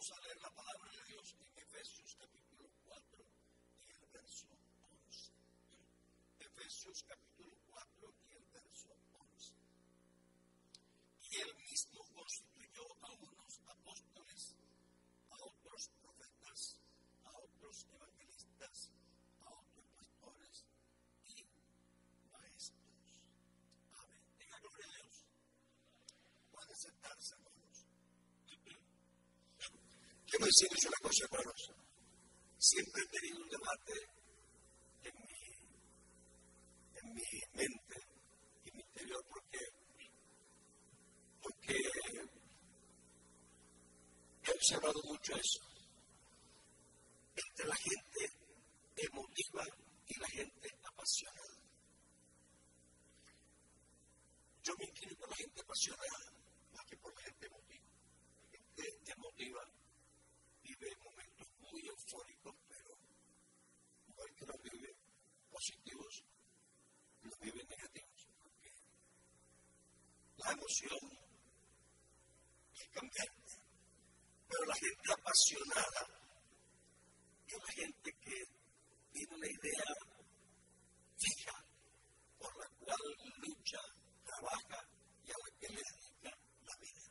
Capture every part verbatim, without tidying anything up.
Vamos a leer la palabra de Dios en Efesios capítulo cuatro y el verso once. Efesios capítulo cuatro y el verso once. Y él mismo constituyó a unos apóstoles, a otros profetas, a otros evangelistas, a otros pastores y maestros. Amén. Diga gloria a Dios. Puede sentarse, hermanos. Quiero decirles una cosa, hermanos. Siempre he tenido un debate en mi, en mi mente y en mi interior porque, porque he observado mucho eso. Entre la gente emotiva y la gente apasionada. Yo me inclino por la gente apasionada más que por la gente emotiva. La gente emotiva vive momentos muy eufóricos, pero igual que los vive positivos, los vive negativos, porque la emoción es cambiante, pero la gente apasionada es la gente que tiene una idea fija por la cual lucha, trabaja y a la que le dedica la vida.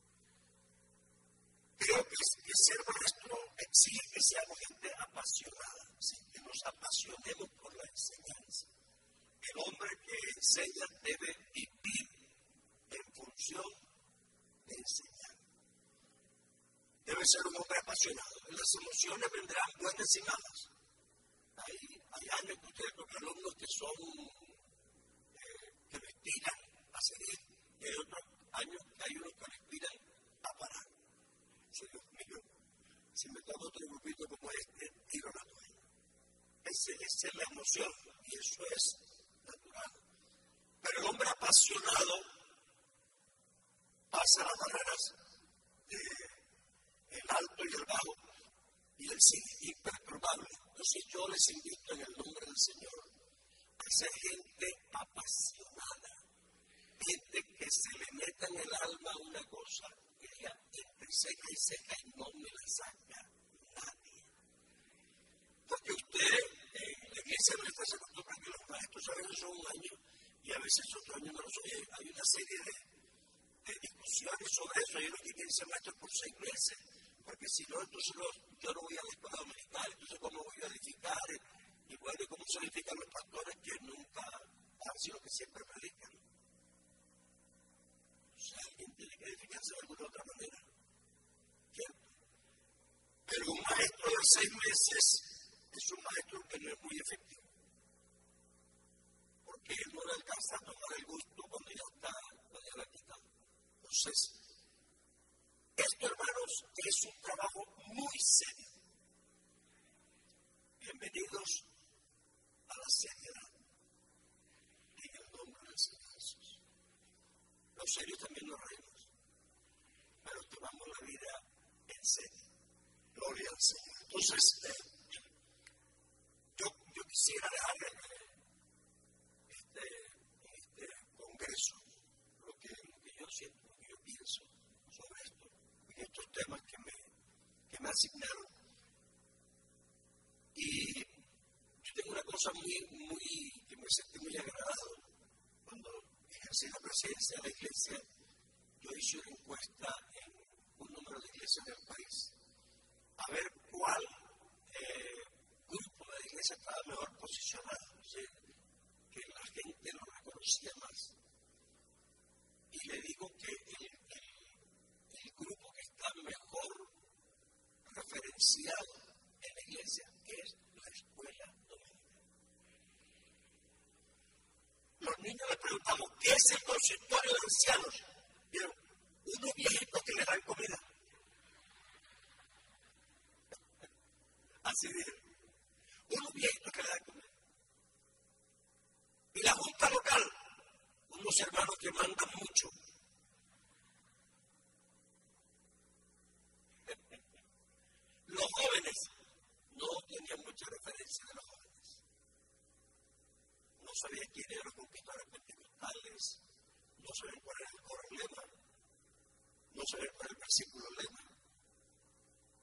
Creo que, que ser maestro exige que seamos gente apasionada, ¿sí? Que nos apasionemos por la enseñanza. El hombre que enseña debe vivir en función de enseñar. Debe ser un hombre apasionado. Las emociones vendrán buenas y malas. Hay, hay años que ustedes con alumnos que son, eh, que respiran a seguir, y hay otros años que hay unos que respiran a parar. Si Dios mío, si me toca otro grupito como este, tiro la toalla. Esa es la emoción y eso es natural. Pero el hombre apasionado pasa las barreras del alto y el bajo y él sigue imperturbable. Entonces yo les invito en el nombre del Señor a ser gente apasionada, gente que se le meta en el alma una cosa que diga entre seca y seca y no me la saca nadie. Porque usted en la iglesia nuestra se acostumbra que los maestros a veces son un año y a veces otro año no lo son. Hay una serie de, de discusiones sobre eso. Hay unos que quieren ser maestros por seis meses, porque si no, entonces los, yo no voy a la escuela dominical, entonces ¿cómo voy a edificar? Y bueno, ¿cómo se edifican los pastores que nunca han sido que siempre predican? O sea, alguien tiene que edificarse de alguna otra manera. ¿Cierto? Pero un maestro de seis meses es un maestro que no es muy efectivo. Porque él no le alcanza a tomar el gusto cuando ya está, cuando ya lo ha quitado. Entonces, esto, hermanos, es un trabajo muy serio. Bienvenidos a la seriedad. En el nombre del Señor Jesús. Los serios también nos reímos, pero tomamos la vida en serio. Gloria al Señor. Entonces, eh, yo, yo quisiera dejar este, este congreso lo que, lo que yo siento, lo que yo pienso sobre esto, en estos temas que me, que me asignaron. Y yo tengo una cosa muy, muy, que me sentí muy agradado. Cuando ejercí la presidencia de la iglesia, yo hice una encuesta en un número de iglesias del país, a ver cuál eh, grupo de la iglesia estaba mejor posicionado, ¿sí? Que la gente lo reconocía más. Y le digo que el, el, el grupo que está mejor referenciado en la iglesia es la escuela dominical. Los niños les preguntamos, ¿qué es el consultorio de ancianos? ¿Vieron? Unos viejitos que le dan comida. Así dijeron. Unos viejitos que le dan comida. Y la junta local, unos hermanos que mandan mucho. Los jóvenes no tenían mucha referencia de los jóvenes. No sabían quién eran los conquistadores pentecostales, no sabían cuál era el coro lema, no sabían cuál era el versículo lema.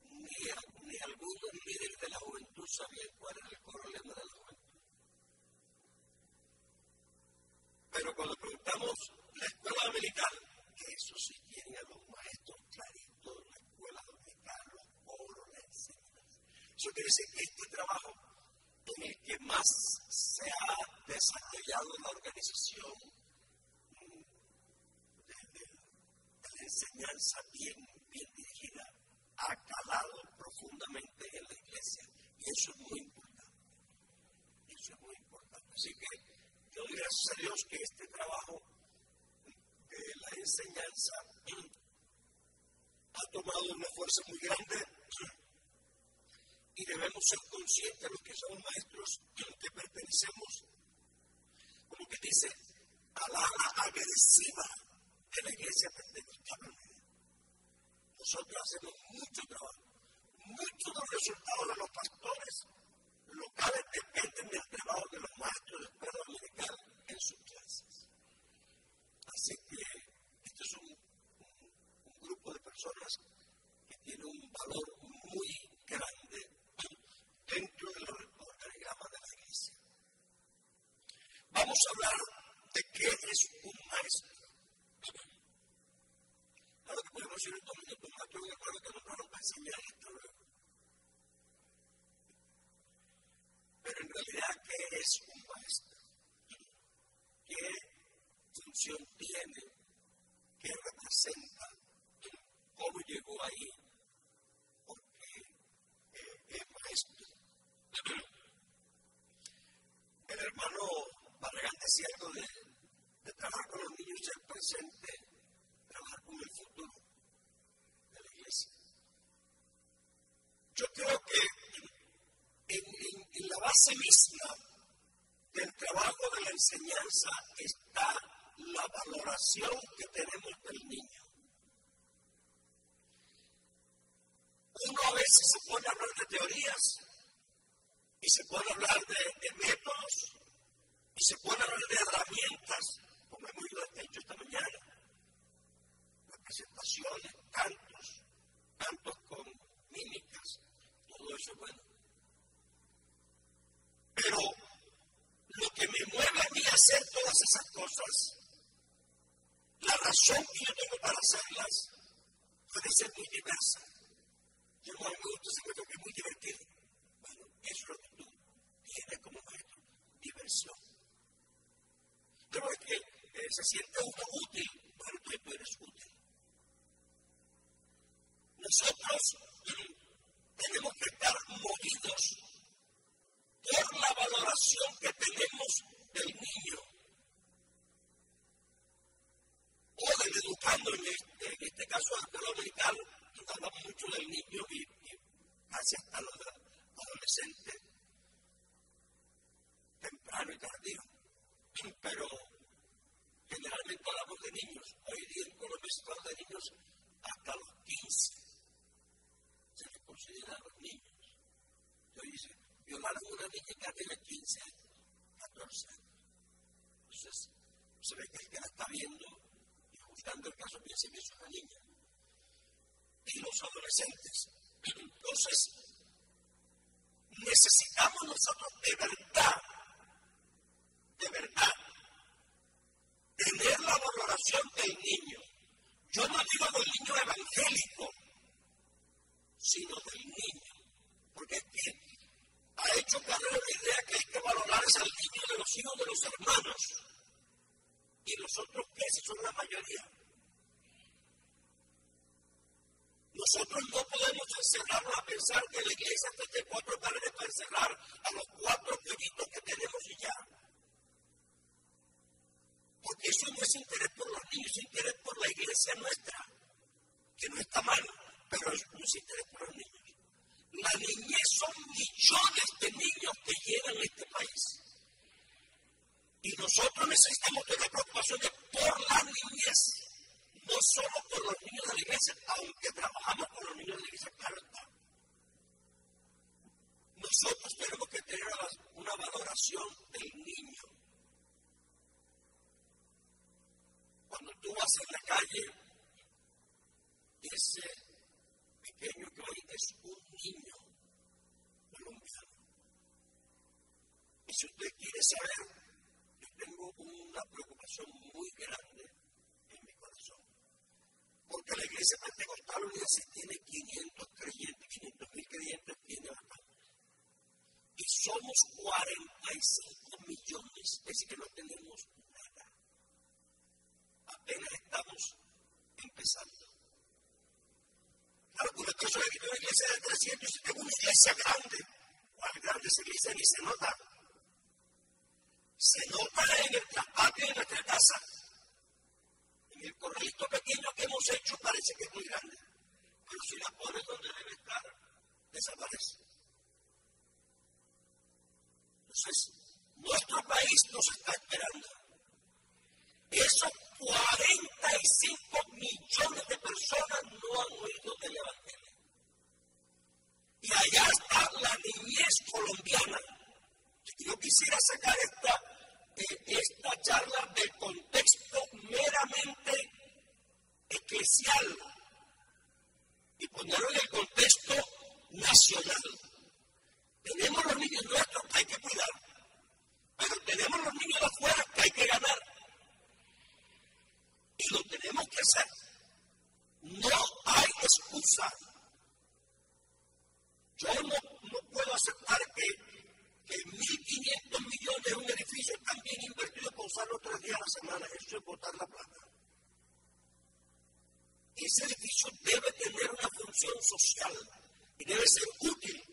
Eso quiere decir que este trabajo en el que más se ha desarrollado la organización de, de, de la enseñanza bien, bien dirigida ha calado profundamente en la iglesia. Y eso es muy importante. Eso es muy importante. Así que yo doy gracias a Dios que este trabajo de la enseñanza ha tomado una fuerza muy grande y debemos ser conscientes de los que somos maestros que pertenecemos, como que dice, a la ala agresiva de la iglesia pentecostal. Nosotros hacemos mucho trabajo. Muchos de los resultados de los pastores locales dependen del trabajo de los maestros de escuela dominical en sus clases. Así que este es un, un, un grupo de personas que tiene un valor muy grande dentro del organigrama de la iglesia. Vamos a hablar de qué es un maestro. Claro que podemos decir en domingo, un maestro de acuerdo que nos van a enseñar esto luego. Pero en realidad, ¿qué es un maestro? ¿Qué función tiene? ¿Qué representa? ¿Cómo llegó ahí? Porque eh, es maestro. El hermano Barragán decía algo de, de trabajar con los niños y el presente, trabajar con el futuro de la iglesia. Yo creo que en, en, en la base misma del trabajo de la enseñanza está la valoración que tenemos del niño. Uno a veces se pone a hablar de teorías y se puede hablar de, de métodos y se puede hablar de herramientas, como hemos dicho esta mañana, representaciones, cantos, cantos con mímicas, todo eso es bueno. Pero lo que me mueve a mí a hacer todas esas cosas, la razón que yo tengo para hacerlas, puede ser muy diversa. Yo no me gusta ese método que es muy divertido. Bueno, eso es lo que tú tienes como maestro, diversión. Pero es que eh, se siente uno útil, bueno, tú, tú eres útil. Nosotros eh, tenemos que estar movidos por la valoración que tenemos del niño o del educando, en este, en este caso de la escuela dominical, hablamos mucho del niño y, y casi hasta los adolescentes, temprano y tardío, pero generalmente hablamos de niños. Hoy día en Colombia se habla de niños hasta los quince, se les considera a los niños. Yo dice, violaron a una niña que tiene quince años, catorce años. Entonces, se ve que el que la está viendo y juzgando el caso piensa que es una niña. Y los adolescentes. Entonces, necesitamos nosotros de verdad, de verdad, tener la valoración del niño. Yo no digo del niño evangélico, sino del niño. Porque es que ha hecho carrera la idea que hay que valorar es al niño de los hijos de los hermanos. Y los otros que si son la mayoría. Nosotros no podemos encerrarnos a pensar que la iglesia tiene cuatro paredes para encerrar a los cuatro pollitos que tenemos y ya. Porque eso no es interés por los niños, es interés por la iglesia nuestra, que no está mal, pero eso no es interés por los niños. La niñez son millones de niños que llegan a este país. Y nosotros necesitamos tener preocupaciones por la niñez. No solo por los niños de la iglesia, aunque trabajamos con los niños de la iglesia, claro está. Nosotros tenemos que tener una valoración del niño. Cuando tú vas en la calle, ese pequeño que hoy es un niño colombiano. Y si usted quiere saber, yo tengo una preocupación muy grande en mi corazón. Porque la iglesia pentecostal unida si tiene quinientos creyentes, quinientos mil creyentes, tiene bastante. cuarenta y cinco millones, es decir, que no tenemos nada. Apenas estamos empezando. Claro, con el caso de una iglesia de trescientos, si tengo una iglesia grande, ¿cuál grande esa iglesia? Ni se nota. Se nota en el traspatio de nuestra casa. En el corralito pequeño que hemos hecho parece que es muy grande. Pero si la pones donde debe estar, desaparece. Entonces, nuestro país nos está esperando. Esos cuarenta y cinco millones de personas no han oído del Evangelio. Y allá está la niñez colombiana. Yo quisiera sacar esta, eh, esta charla del contexto meramente eclesial y ponerlo en el contexto nacional. Tenemos los niños nuestros que hay que cuidar, pero tenemos los niños de afuera que hay que ganar. Y lo tenemos que hacer. No hay excusa. Yo no, no puedo aceptar que, que mil quinientos millones de un edificio están bien invertidos para usarlo tres días a la semana. Eso es botar la plata. Ese edificio debe tener una función social y debe ser útil.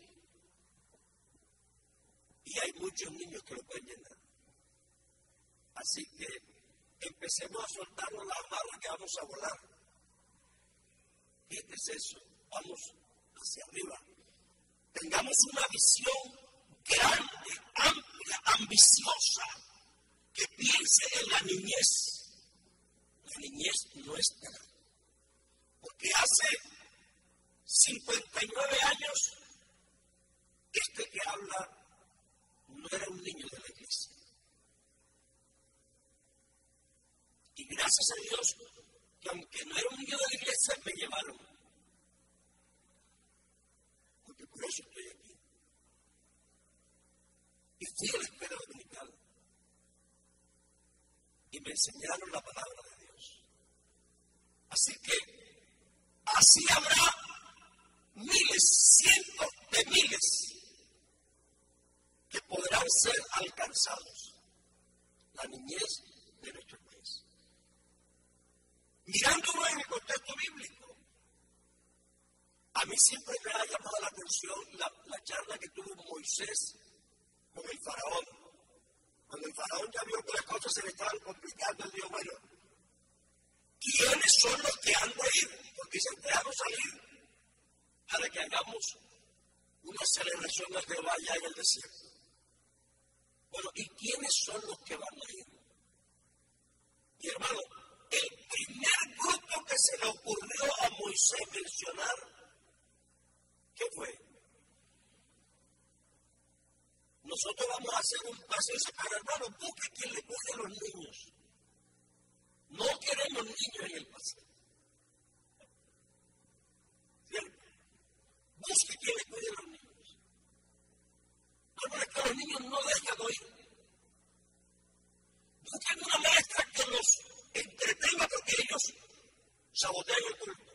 Y hay muchos niños que lo pueden llenar. Así que empecemos a soltarnos las amarras que vamos a volar. ¿Qué es eso? Vamos hacia arriba. Tengamos una visión grande, amplia, ambiciosa, que piense en la niñez. La niñez nuestra. Porque hace cincuenta y nueve años, este que habla no era un niño de la iglesia. Y gracias a Dios, que aunque no era un niño de la iglesia, me llevaron. Porque por eso estoy aquí. Y fui a la escuela dominical. Y me enseñaron la palabra de Dios. Así que, así habrá miles, cientos de miles que podrán ser alcanzados. La niñez de nuestro país. Mirándolo en el contexto bíblico, a mí siempre me ha llamado la atención la, la charla que tuvo Moisés con el faraón. Cuando el faraón ya vio que las cosas se le estaban complicando, él dijo, bueno, ¿quiénes son los que han de ir? Porque se dejaron salir para que hagamos una celebración de Jehová allá en el desierto. Bueno, ¿y quiénes son los que van a ir? Y hermano, el primer grupo que se le ocurrió a Moisés mencionar, ¿qué fue? Nosotros vamos a hacer un paseo separado, hermano, busque quien le cuide a los niños. No queremos niños en el paseo. ¿Cierto? Busque quien le cuide a los niños. Para que los niños no dejen oír. Busquen una maestra que los entretenga porque ellos sabotean el culto.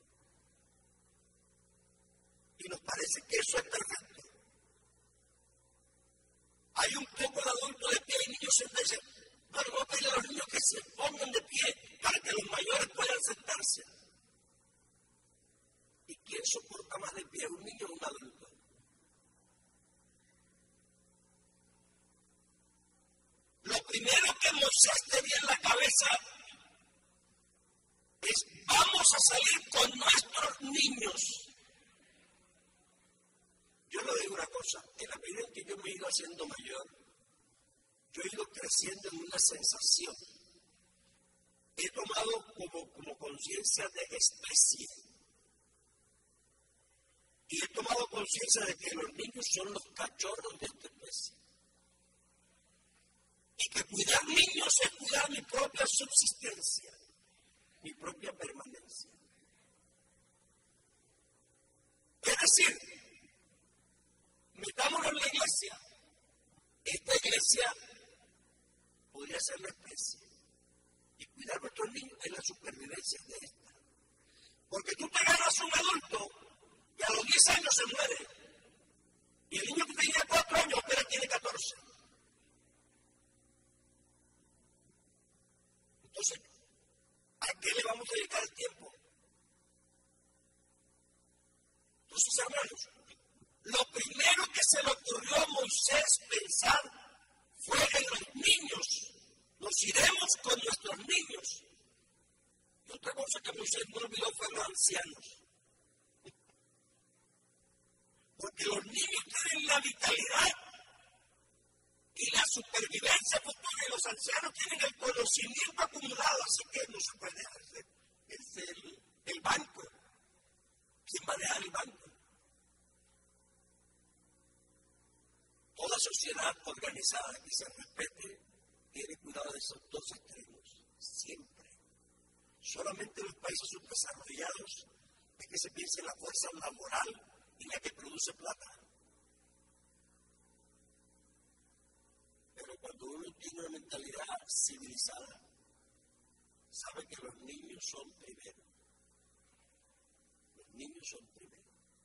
Y nos parece que eso es perfecto. Hay un poco de adultos de pie y niños sentados. Bueno, vamos a pedirle a los niños que se pongan de pie para que los mayores puedan sentarse. ¿Y quién soporta más de pie, un niño o un adulto? Lo primero que Moisés tenía en la cabeza es, vamos a salir con nuestros niños. Yo le digo una cosa, en la medida en que yo me he ido haciendo mayor, yo he ido creciendo en una sensación. He tomado como, como conciencia de especie. Y he tomado conciencia de que los niños son los cachorros de esta especie. Y que cuidar niños es cuidar mi propia subsistencia, mi propia permanencia. Es decir, metámonos en la iglesia. Esta iglesia podría ser la especie. Y cuidar a nuestros niños es la supervivencia de esta. Porque tú te agarras a un adulto y a los diez años se muere. Y el niño que tenía cuatro años apenas tiene catorce. Entonces, hermanos, lo primero que se le ocurrió a Moisés pensar fue en los niños. Nos iremos con nuestros niños. Y otra cosa que Moisés no olvidó fue los ancianos. Porque los niños tienen la vitalidad y la supervivencia futura, y los ancianos tienen el conocimiento acumulado, así que no se puede dejar. Es el, el banco. ¿Quién va a dejar el banco? Toda sociedad organizada que se respete tiene cuidado de esos dos extremos, siempre. Solamente en los países subdesarrollados es que se piensa en la fuerza laboral y la que produce plata. Pero cuando uno tiene una mentalidad civilizada, sabe que los niños son primero. Los niños son primero.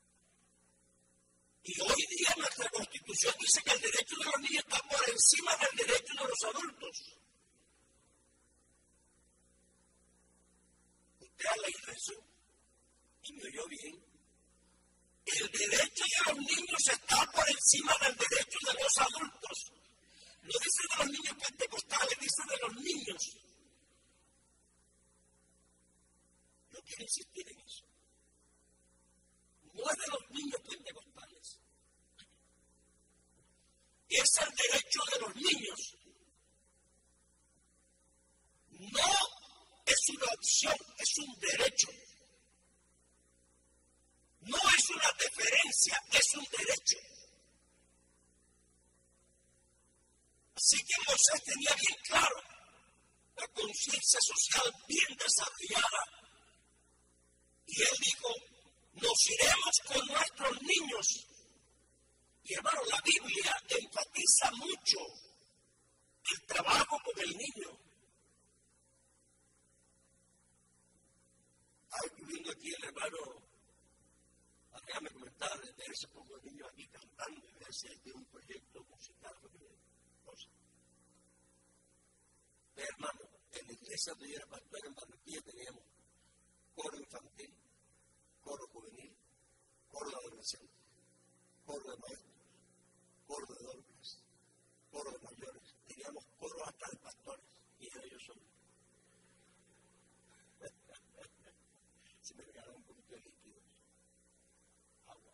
Y hoy día nuestra Constitución dice que el derecho de los niños está por encima del derecho de los adultos. ¿Usted ha leído eso? Y me oyó bien. El derecho de los niños está por encima del derecho de los adultos. No dice de los niños pentecostales, dice de los niños. Yo quiero insistir en eso. No es de los niños pentecostales. Es el derecho de los niños. No es una opción, es un derecho. No es una deferencia, es un derecho. Así que Moisés tenía bien claro la conciencia social bien desarrollada. Y él dijo, nos iremos con nuestros niños. Y hermano, la Biblia enfatiza mucho el trabajo con el niño. Ay, viendo aquí el hermano, déjame comentar, de ese poco de niños aquí cantando, y ver si hay un proyecto musical. Pero hermano, en la iglesia donde yo era pastor en Barranquilla teníamos coro infantil, coro juvenil, coro de adolescentes, coro de maestros, coro de adultos, coro de mayores. Teníamos coro hasta de pastores, y era yo solo. Se me regalaron un poquito de líquido. Agua.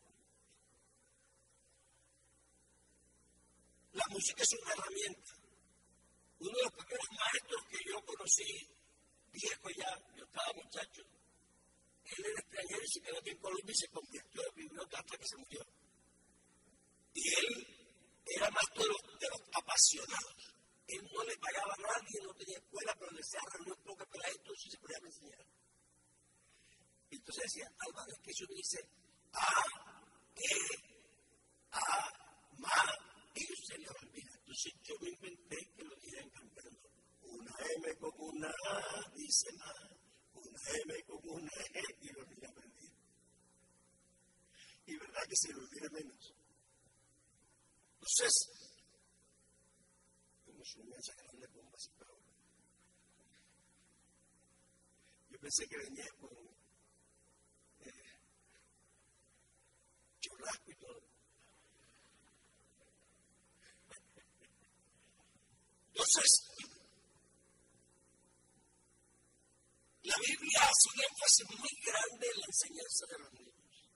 La música es una herramienta. Uno de los primeros maestros que yo conocí, viejo ya, yo estaba muchacho, él era extranjero y se quedó aquí en Colombia y se convirtió en biblioteca hasta que se murió. Y él era más de los, de los apasionados. Él no le pagaba a nadie, no tenía escuela, pero deseaba reunir poco para esto, si se podía enseñar. Y entonces decía, Álvaro, es que eso dice A, E, A, Ma, ellos se les olvida. Entonces yo me inventé que lo dijeran cantando. Una M con una A, dice Ma, una M con una E, y lo mira perdido. Y verdad que se lo olvida menos. Entonces, como su mensaje grande bomba así, pero yo pensé que venía con eh, churrasco y todo. Entonces, la Biblia hace un énfasis muy grande en la enseñanza de los niños.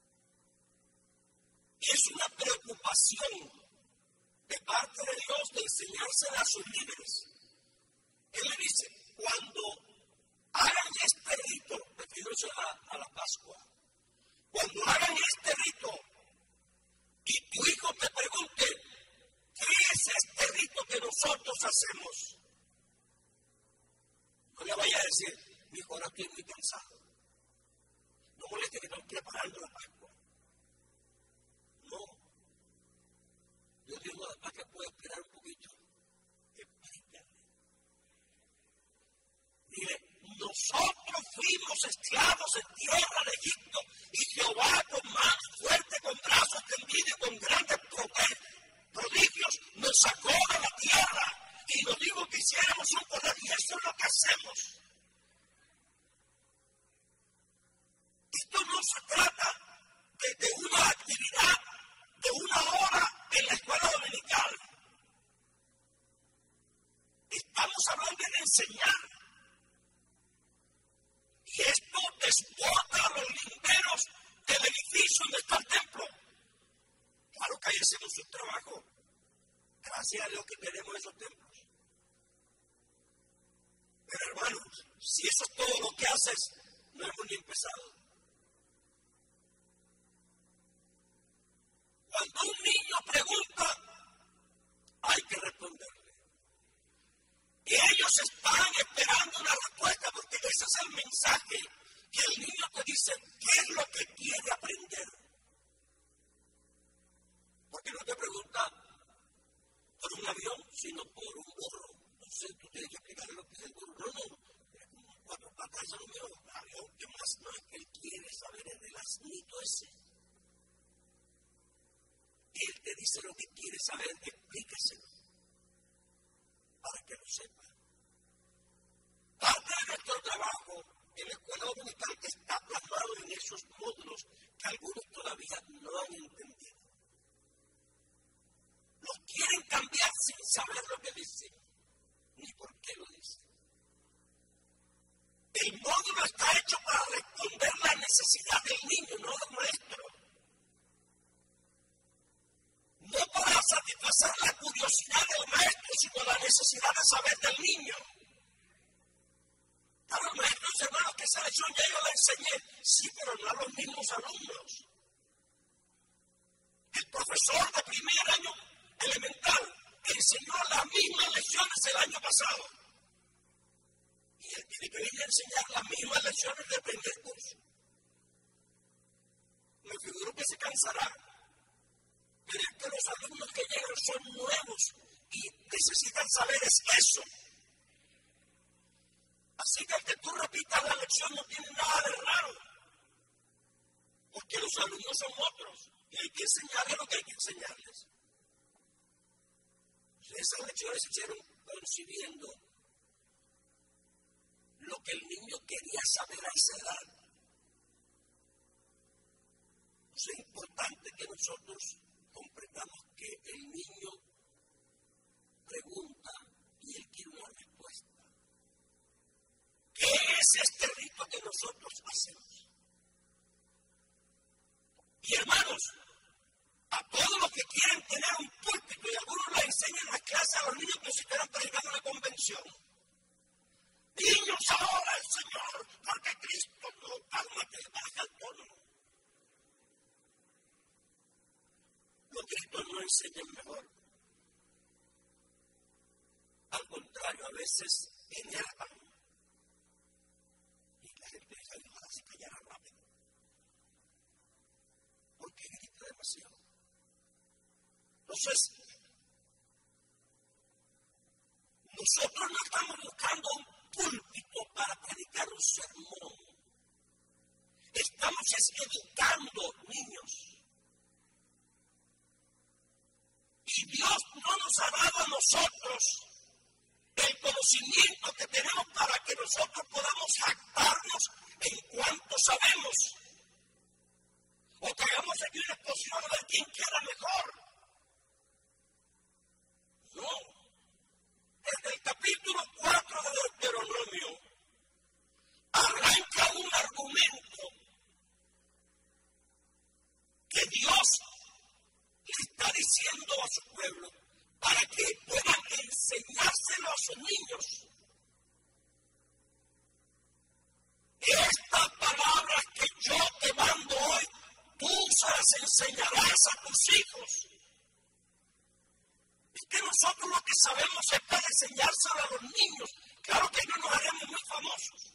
Es una preocupación de parte de Dios de enseñársela a sus líderes. Él le dice, cuando hagan este rito, refiriéndose a, a la Pascua, cuando hagan este rito y tu hijo te pregunte, ¿qué es este rito que nosotros hacemos? No le vaya a decir, mi hijo, ahora estoy muy cansado. No moleste que estamos preparando la Pascua. No. Yo digo, la Pascua puede esperar un poquito. Explícale. Mire, nosotros fuimos esclavos en tierra de Egipto y Jehová con enseñar. Y esto desbota a los linderos del edificio donde está el templo. Claro que ahí hacemos un trabajo. Gracias a Dios que tenemos esos templos. Pero hermanos, si eso es todo lo que haces, no hemos ni empezado. Cuando un niño pregunta, hay que responderle. Y ellos están esperando una respuesta porque ese es el mensaje que el niño te dice, ¿qué es lo que quiere aprender? Porque no te pregunta por un avión, sino por un burro. No sé, tú tienes que explicarle lo que es el burro. No, no, es como cuatro patas, eso no me lo avión. ¿Qué más? No es que él quiere saber el asnito ese. Él te dice lo que quiere saber, explíqueselo para que lo sepa. Parte de nuestro trabajo en la escuela dominical está plasmado en esos módulos que algunos todavía no han entendido. Los quieren cambiar sin saber lo que dicen, ni por qué lo dicen. El módulo está hecho para responder la necesidad del niño, no del maestro. No para satisfacer la curiosidad del maestro, sino la necesidad de saber del niño. A los maestros hermanos que esa lección ya yo la enseñé, sí, pero no a los mismos alumnos. El profesor de primer año elemental enseñó las mismas lecciones el año pasado. Y él tiene que venir a enseñar las mismas lecciones del primer curso. Me figuro que se cansará. Pero es que los alumnos que llegan son nuevos y necesitan saber es eso. Así que el que tú repitas la lección no tiene nada de raro. Porque los alumnos son otros y hay que enseñarles lo que hay que enseñarles. Esas lecciones se hicieron concibiendo lo que el niño quería saber a esa edad. Es importante que nosotros comprendamos que el niño pregunta y él quiere una respuesta. ¿Qué es este rito que nosotros hacemos? Y hermanos, a todos los que quieren tener un púlpito y algunos les enseñan las clases a los niños como si estuvieran predicando una convención. Niños, ahora el Señor, porque Cristo no, cálmate, baja el tono. Los gritos no enseñan mejor. Al contrario, a veces enervan. Y la gente dice, ojalá se callara rápido. Porque grita demasiado. Entonces, nosotros no estamos buscando un púlpito para predicar un sermón. Estamos educando niños. Y Dios no nos ha dado a nosotros el conocimiento que tenemos para que nosotros podamos jactarnos en cuanto sabemos. O que hagamos aquí una exposición de quien quiera mejor. No. Desde el capítulo cuatro de Deuteronomio arranca un argumento que Dios le está diciendo a su pueblo para que puedan enseñárselo a sus niños. Estas palabras que yo te mando hoy, tú se las enseñarás a tus hijos. Es que nosotros lo que sabemos es para enseñárselo a los niños. Claro que no nos haremos muy famosos.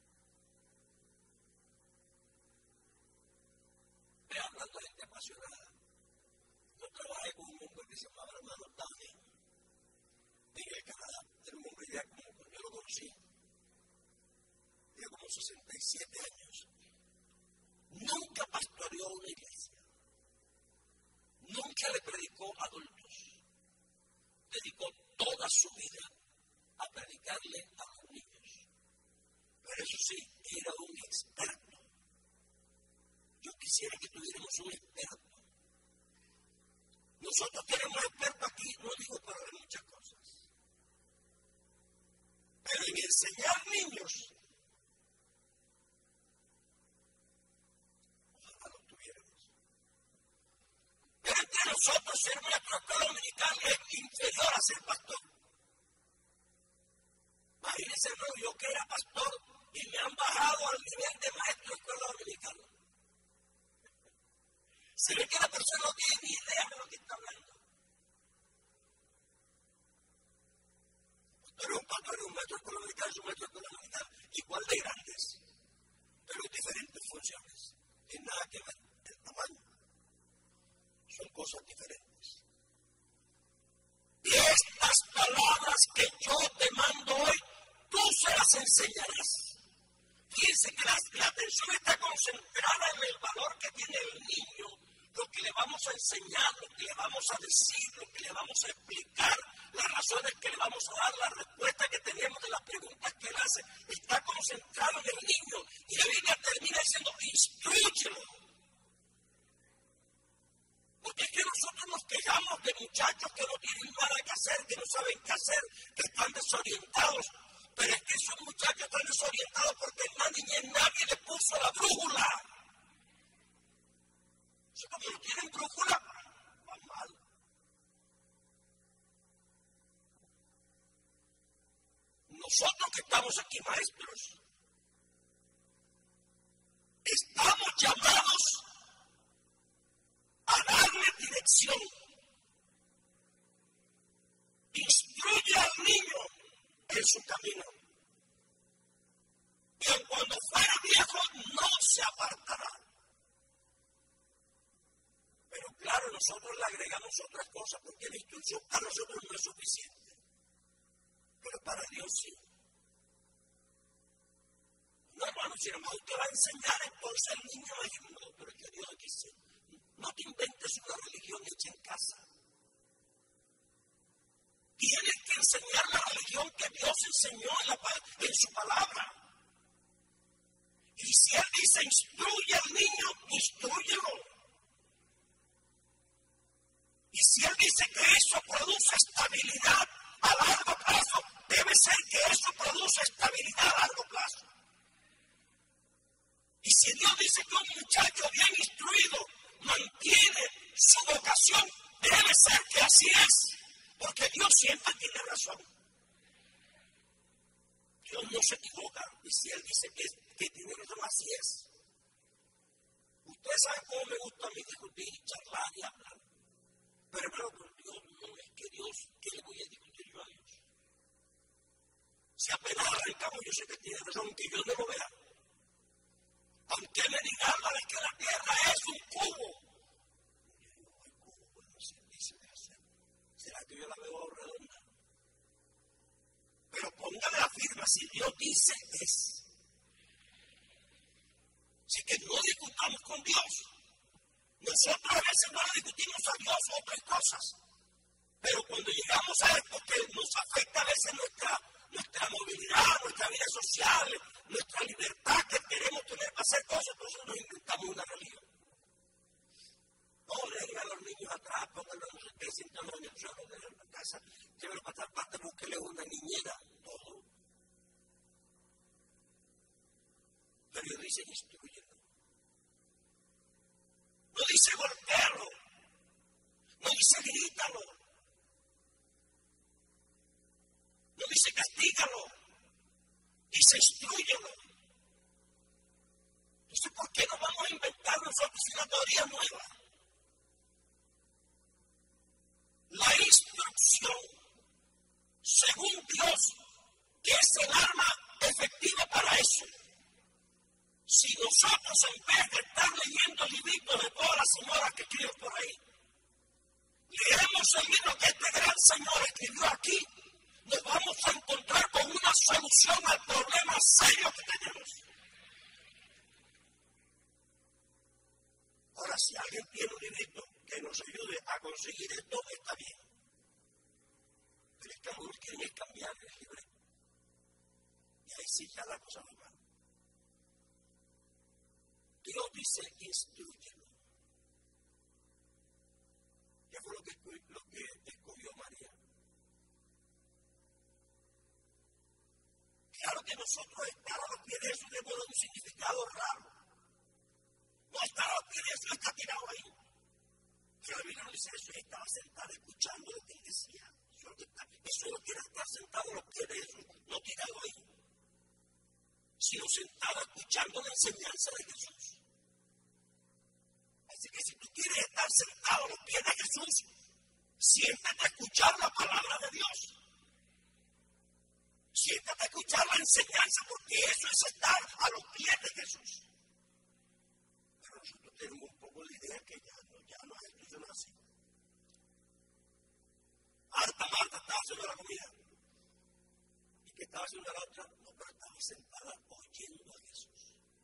Estoy hablando de gente apasionada. Yo trabajé con un hombre que se llamaba hermano Tania en el Canadá. Era un hombre ya como yo lo conocí. Tenía como sesenta y siete años. Nunca pastoreó una iglesia. Nunca le predicó a adultos. Dedicó toda su vida a predicarle a los niños. Pero eso sí, era un experto. Yo quisiera que tuviéramos un experto. Nosotros tenemos expertos aquí, no digo para ver muchas cosas. Pero en enseñar niños, ojalá lo tuviéramos. Pero entre nosotros ser maestro de escuela dominical es inferior a ser pastor. Imagínense, hermano, yo que era pastor y me han bajado al nivel de maestro de escuela dominical. Se ve que la persona no tiene ni idea de lo que está hablando. Pero un pastor es un maestro de escuela dominical, es un maestro de escuela dominical, igual de grandes, pero diferentes funciones. No tiene nada que ver el tamaño. Son cosas diferentes. Y estas palabras que yo te mando hoy, tú se las enseñarás. Fíjense que la, la atención está concentrada en el valor que tiene el niño, lo que le vamos a enseñar, lo que le vamos a decir, lo que le vamos a explicar, las razones que le vamos a dar, la respuesta que tenemos de las preguntas que él hace, está concentrado en el niño. Y la Biblia termina diciendo, instrúyelo. Porque es que nosotros nos quejamos de muchachos que no tienen nada que hacer, que no saben qué hacer, que están desorientados. Pero es que esos muchachos están desorientados porque en la niñez nadie les puso la brújula. O sea, como no tienen brújula, van mal. Nosotros que estamos aquí, maestros, estamos llamados a darle dirección. Instruye al niño en su camino. Y cuando fuera viejo no se apartará. Pero claro, nosotros le agregamos otras cosas porque la instrucción a nosotros no es suficiente. Pero para Dios sí. No, hermano, si hermano usted va a enseñar, entonces el niño va a decir, no, pero es que Dios dice, no te inventes una religión hecha en casa. Tienes que enseñar la religión que Dios enseñó en, la, en su palabra. Y si Él dice, instruye al niño, instrúyelo. Y si Él dice que eso produce estabilidad a largo plazo, debe ser que eso produce estabilidad a largo plazo. Y si Dios dice que un muchacho bien instruido mantiene su vocación, debe ser que así es. Porque Dios siempre tiene razón. Dios no se equivoca. Y si Él dice que, que tiene razón, así es. Ustedes saben cómo me gusta a mí discutir, charlar y hablar. Pero hermano, con Dios no es que Dios, ¿qué le voy a discutir yo a Dios? Si apenas arrancamos, yo sé que tiene razón, que yo no lo vea. Aunque me diga algo de que la tierra es un cubo. ¿Será que yo la veo redonda? Pero póngale la firma, si Dios dice es. Así que no discutamos con Dios. Nosotros a veces no le discutimos a Dios otras cosas. Pero cuando llegamos a esto que nos afecta a veces nuestra, nuestra movilidad, nuestra vida social, nuestra libertad que queremos tener para hacer cosas, entonces nos inventamos una religión. No, le a los niños atrás, pónganlo no sé qué, siéntanlo en el suelo de la casa, llévenlo para tal parte, búsquenle una niñera, todo. Pero Dios dice, instrúyelo. No dice golpearlo, no dice grítalo, no dice castígalo, dice instrúyelo. Entonces, ¿por qué no vamos a inventar nosotros una teoría nueva? La instrucción, según Dios, que es el arma efectiva para eso. Si nosotros, en vez de estar leyendo libritos de todas las señoras que escriben por ahí, leemos el libro que este gran señor escribió aquí, nos vamos a encontrar con una solución al problema serio que tenemos. Ahora, si alguien tiene un librito que nos ayude a conseguir esto, está bien. Pero es que algunos quieren cambiar el libreto. Y ahí sí ya la cosa va mal. Dios dice, instrúyelo. ¿Qué fue lo que, lo que escogió María? nosotros estar a los pies de Jesús tiene un significado raro. No estar a los pies de Jesús, está tirado ahí. Pero la Biblia no dice eso, estaba sentado escuchando lo que él decía. Eso no quiere estar sentado a los pies de Jesús, no tirado ahí, sino sentado escuchando la enseñanza de Jesús. Así que si tú quieres estar sentado a los pies de Jesús, siéntate a escuchar la palabra de Dios. Siéntate a escuchar la enseñanza, porque eso es estar a los pies de Jesús. Pero nosotros tenemos un poco la idea que ya no, ya no funciona así. Marta, Marta estaba haciendo la comida. ¿Y qué estaba haciendo la otra? No, pero estaba sentada oyendo a Jesús.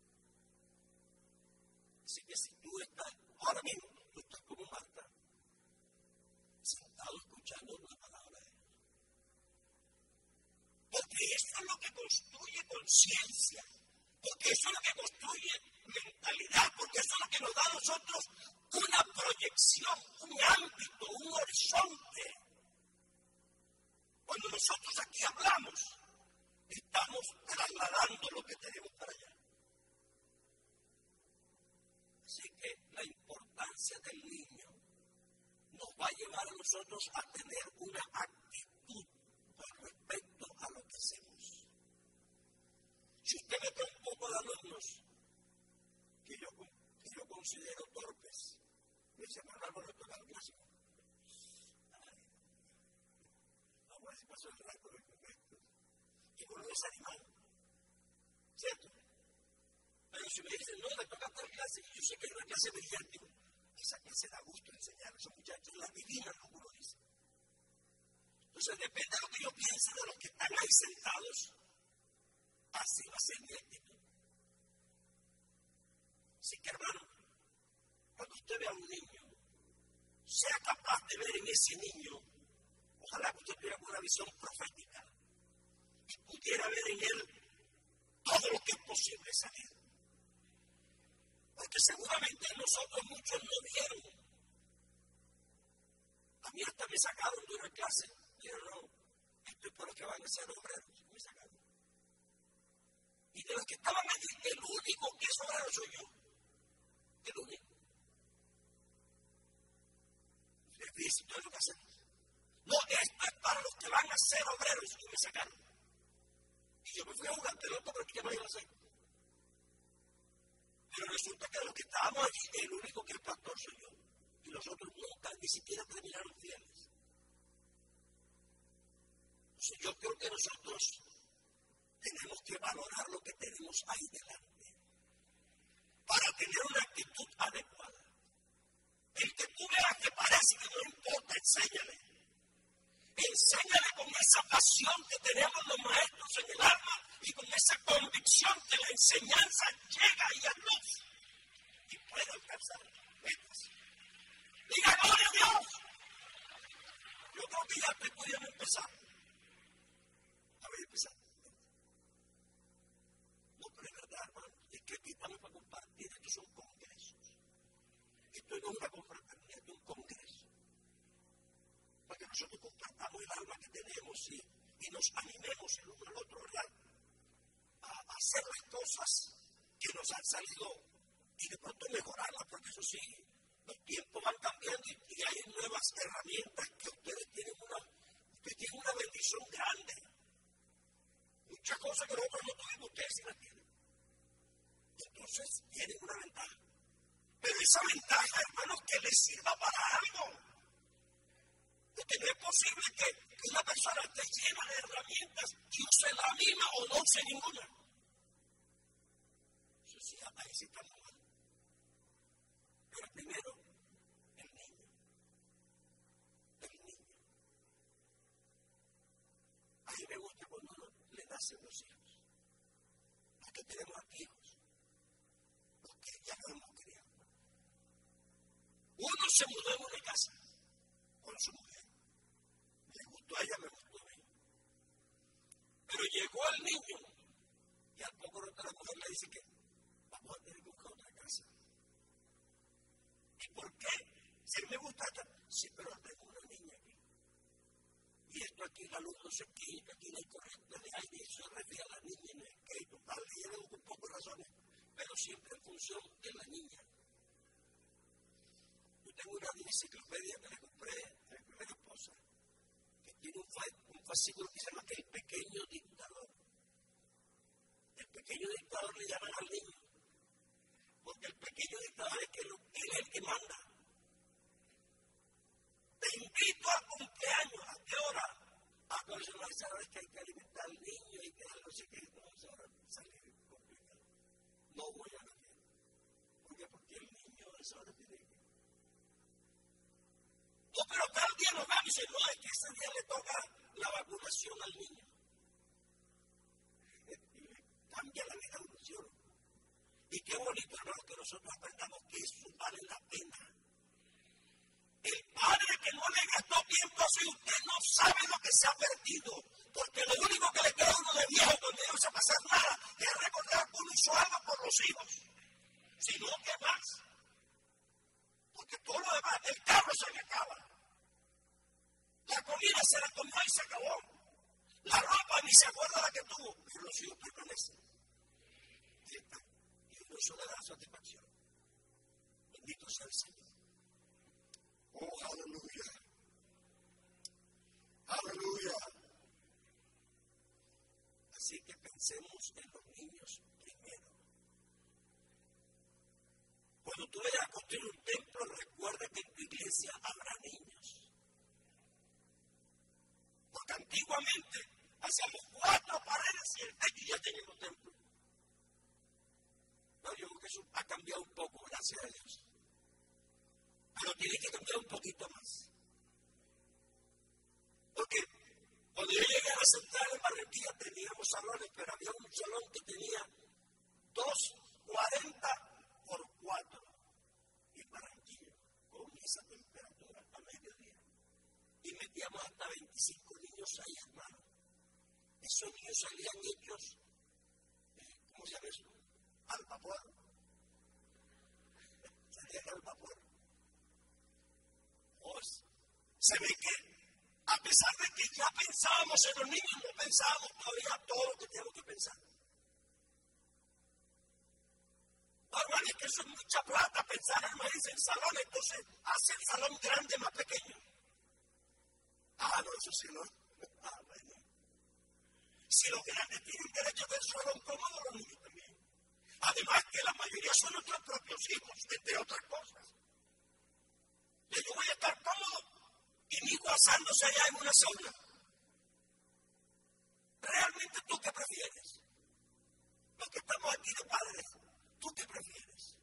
Así que si tú estás, ahora mismo, tú estás como Marta, sentado escuchando la palabra de Dios. Porque eso es lo que construye conciencia. Porque eso es lo que construye mentalidad. Porque eso es lo que nos da a nosotros una proyección, un ámbito, un horizonte. Cuando nosotros aquí hablamos, estamos trasladando lo que tenemos para allá. Así que la importancia del niño nos va a llevar a nosotros a tener una actitud con respecto a lo que hacemos. Si usted me ve un poco de alumnos que yo, que yo considero torpes, me dice, por algo no toca el clásico. Ahora sí pasó el rato de correcto. Y uno es animal, ¿cierto? Pero si me dicen, no, me toca tal clase, y yo sé que es una clase brillante, esa clase da gusto enseñar a esos muchachos, la divina, como uno dice. Entonces, depende de lo que yo piense de los que están ahí sentados, así va a ser mi actitud. Así que, hermano, cuando usted vea a un niño, sea capaz de ver en ese niño, ojalá que usted tuviera una visión profética y pudiera ver en él todo lo que es posible saber. Porque seguramente nosotros muchos no vieron. A mí hasta me sacaron de una clase. Dijeron, no, esto es por los que van a ser obreros. Me sacaron. Y de los que estaban allí, el único que es obrero soy yo. El único. Les dije, todo lo que hacemos. No, esto es para los que van a ser obreros. Y me sacaron. Y yo me fui a jugar pelota porque ya me iba a hacer. Pero resulta que los que estábamos allí, el único que es pastor soy yo. Y los otros nunca, ni siquiera terminaron fieles. Entonces yo creo que nosotros tenemos que valorar lo que tenemos ahí delante. Para tener una actitud adecuada. El que tú veas que parece que no importa, enséñale. Enséñale con esa pasión que tenemos los maestros en el alma y con esa convicción que la enseñanza llega y a luz y puede alcanzar metas. Diga gloria a Dios. Yo creo que ya estoy pudiendo empezar. A ver, empezar. No, pero es verdad, hermano. Es que aquí estamos para compartir. Estos son congresos. Esto no es una confraternidad, es un congreso. Para que nosotros compartamos el alma que tenemos y, y nos animemos el uno al otro, ¿verdad? A, a hacer las cosas que nos han salido y de pronto mejorarlas, porque eso sí, los tiempos van cambiando y, y hay nuevas herramientas que ustedes tienen una, ustedes tienen una bendición grande. Muchas cosas que nosotros no tuvimos, ustedes sí las tienen. Entonces tienen una ventaja. Pero esa ventaja, hermanos, que les sirva para algo. Porque no es posible que, que una persona esté llena de herramientas y use la misma o no use ninguna. Eso sí, ahí sí estamos mal. Pero primero, el niño. El niño. A mí me gusta cuando uno le nace unos hijos. Los que tenemos aquí hijos. Los que ya no hemos criado. Uno se mudó en una casa con su mujer. A ella me gustó a mí. Pero llegó el niño y al poco rato la mujer le dice que vamos a tener que buscar otra casa. ¿Y por qué? Si me gusta esta, sí, pero tengo una niña aquí. Y esto aquí, la luz no se quita, aquí no hay corriente de aire, y eso se refiere a la niña en el que total, y yo con pocas razones, pero siempre en función de la niña. Yo tengo una enciclopedia que le compré a mi primera esposa, que tiene un, fa un fascículo que se llama que El Pequeño Dictador. El pequeño dictador le llaman al niño, porque el pequeño dictador es que lo, él es el que manda. Te invito al cumpleaños, ¿a qué hora? A personas sabes que hay que alimentar al niño y que no sé qué, no, eso ahora sale complicado. No voy a la fiesta. ¿Por qué? Porque el niño eso ahora tiene que. No, pero tal día nos vamos y dice, no, es que ese día le toca la vacunación al niño. Cambia la vida evolución. Y qué bonito, hermano, que nosotros aprendamos que eso vale la pena. El padre que no le gastó tiempo así, usted no sabe lo que se ha perdido. Porque lo único que le queda a uno de viejo cuando no se pasar nada es recordar que uno hizo algo por los hijos. Si no, ¿qué más? Porque todo lo demás, el carro se le acaba. La comida se la comió y se acabó. La ropa ni se acuerda la que tuvo, pero los hijos permanecen. Y uno eso le da satisfacción. Bendito sea el Señor. Oh, aleluya. Aleluya. Así que pensemos en los niños primero. Cuando tú vayas a construir un templo, recuerda que en tu iglesia habrá niños. Porque antiguamente hacíamos cuatro paredes y el techo y ya teníamos templo. No, yo creo que eso ha cambiado un poco, gracias a Dios. Pero tiene que cambiar un poquito más. Porque cuando yo llegué a la central en Barranquilla teníamos salones, pero había un salón que tenía dos cuarenta por cuatro en Barranquilla, con esa temperatura a mediodía. Y metíamos hasta veinticinco niños ahí, hermano. Esos niños salían hechos, ¿cómo se llama eso? Al vapor. Salían al vapor. Pues, se ve que, a pesar de que ya pensábamos en los niños, no pensábamos todavía todo lo que tenemos que pensar. Hermano, es que eso es mucha plata pensar, hermano, en salones, entonces hace el salón grande más pequeño. Ah, no, eso sí, no. Ah, bueno. Si los grandes tienen derecho a ver su salón cómodo, los niños también. Además que la mayoría son nuestros propios hijos, entre otras cosas. Y yo voy a estar cómodo y mi hijo asándose allá en una sauna. ¿Realmente tú qué prefieres? Los que estamos aquí de padres, ¿tú qué prefieres?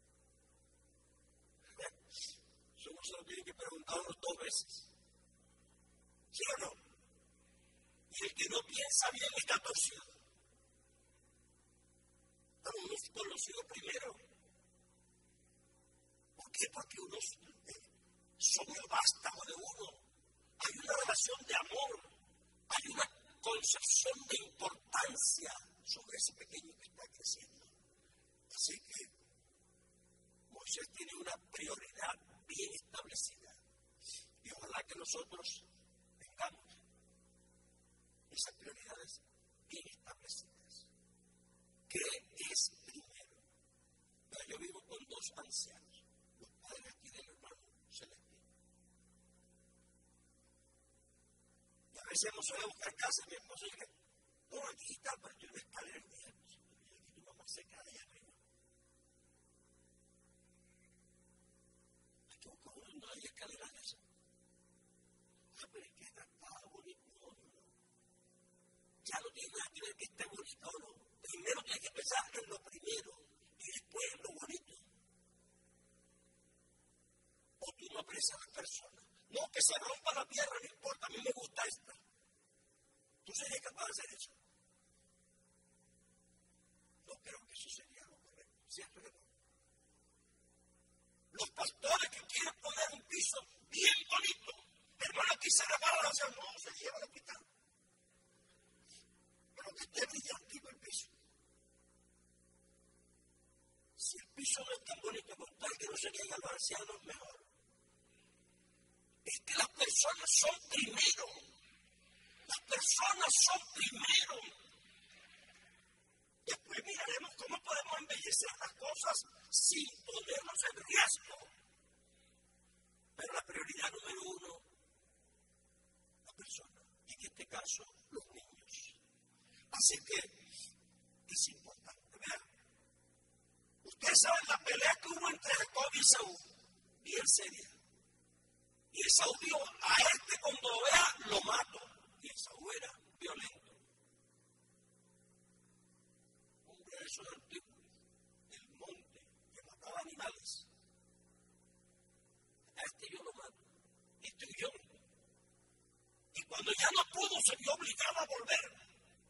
Eso no se lo tienen que preguntarnos dos veces. ¿Sí o no? Y el que no piensa bien está torcido. Pero uno es conocido primero. ¿Por qué? Porque uno son el vástago de uno. Hay una relación de amor. Hay una concepción de importancia sobre ese pequeño que está creciendo. Así que Moisés tiene una prioridad bien establecida. Y ojalá que nosotros tengamos esas prioridades bien establecidas. ¿Qué es primero? Pero yo vivo con dos ancianos, los padres aquí del hermano Celestino. Y a veces hemos ido a buscar casa, mi esposo dice, no, aquí está, pero yo una escalera en día. Y tu mamá se cae allá arriba. Hay que buscar una, no hay escalera de esa. Ah, pero es que está bonito. No, no, no. Ya no tiene nada que ver que esté bonito o no. Primero tienes que pensar en lo primero y después en lo bonito. O tú no aprecias a la persona. No, que se rompa la tierra, no importa, a mí me gusta esta. ¿Tú serías capaz de hacer eso? No creo que eso sería lo correcto, ¿cierto que no? Los pastores que quieren poner un piso bien bonito, hermano, aquí se repara la ciudad, no, se lleva al hospital. Pero que esté brillante el piso. Si el piso no es tan bonito como tal, que no se caigan los ancianos, mejor. Es que las personas son primero. Las personas son primero. Después miraremos cómo podemos embellecer las cosas sin ponernos en riesgo. Pero la prioridad número uno, la persona. En este caso, los niños. Así que es importante. Vean, ustedes saben la pelea que hubo entre Jacob y Esaú. Bien seria. Y Esaú dijo, a este cuando lo vea, lo mato. Y Esaú era violento. Hombre, eso era antiguo. El monte, que mataba animales. A este yo lo mato. Este huyó. Y cuando ya no pudo, se vio obligado a volver.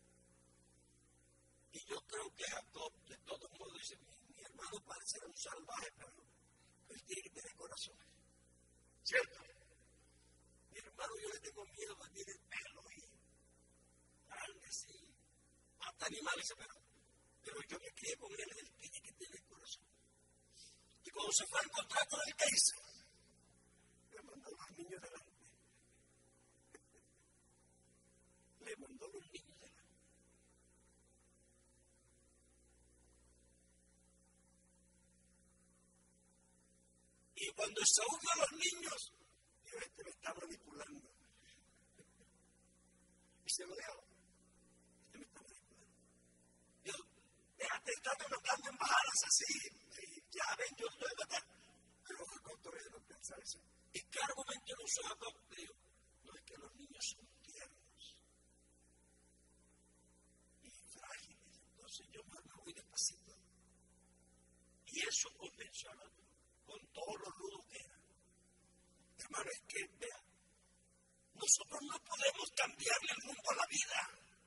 Y yo creo que Jacob, de todos modos, dice, mi, mi hermano parece un salvaje, pero él tiene que tener corazón. ¿Cierto? Mi hermano, yo le tengo miedo, a tiene pelo y grande, sí. Hasta animales, pero, pero yo me crié con él, él tiene que tener corazón. Y cuando se fue a encontrar con el que hizo, le mandó los niños delante. Le mandó los niños delante. Y cuando Esaú vio a los niños, dijo, este me está manipulando. Y se lo dejó. Este me está manipulando. Dijo, déjate estar mandando embajadas así. Y ya ven, yo estoy matando. Pero Jacob todavía no piensa eso. ¿Y qué argumento no usó Jacob? Dijo, no es que los niños son tiernos y frágiles. Entonces yo me voy despacito. Y eso convenció al otro. Con todos los rudos que eran. Hermano, es que, vea, nosotros no podemos cambiarle el rumbo a la vida.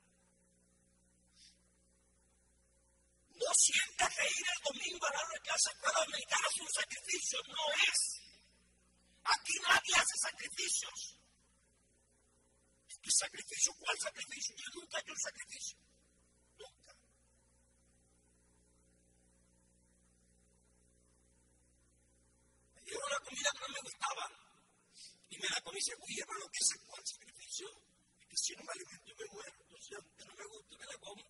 No sienta que ir el domingo a la casa para americana es un sacrificio. No es. Aquí nadie hace sacrificios. ¿Qué sacrificio? ¿Cuál sacrificio? Yo nunca he hecho un sacrificio. Nunca. Era una comida que no me gustaba. Y me la comí y dice, uy, hermano, ¿qué es cuál sacrificio? Es que si no me alimento me muero. Entonces, aunque no me gusta, me la como.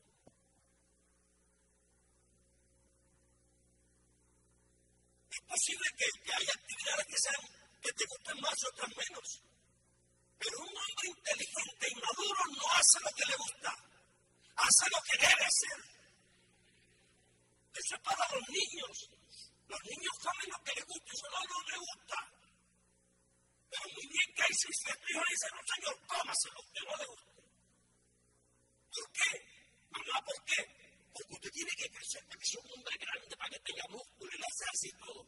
Es posible que, que haya actividades que sean, que te gusten más, otras menos. Pero un hombre inteligente y maduro no hace lo que le gusta. Hace lo que debe hacer. Eso es para los niños. Los niños comen lo que les gusta, eso no, no les gusta. Pero muy bien que hay seis frijoles y dicen, no señor, cómase lo que no le gusta. ¿Por qué? Mamá, ¿por qué? Porque usted tiene que crecer para que sea un hombre grande, para que tenga músculo y la hacerse y todo.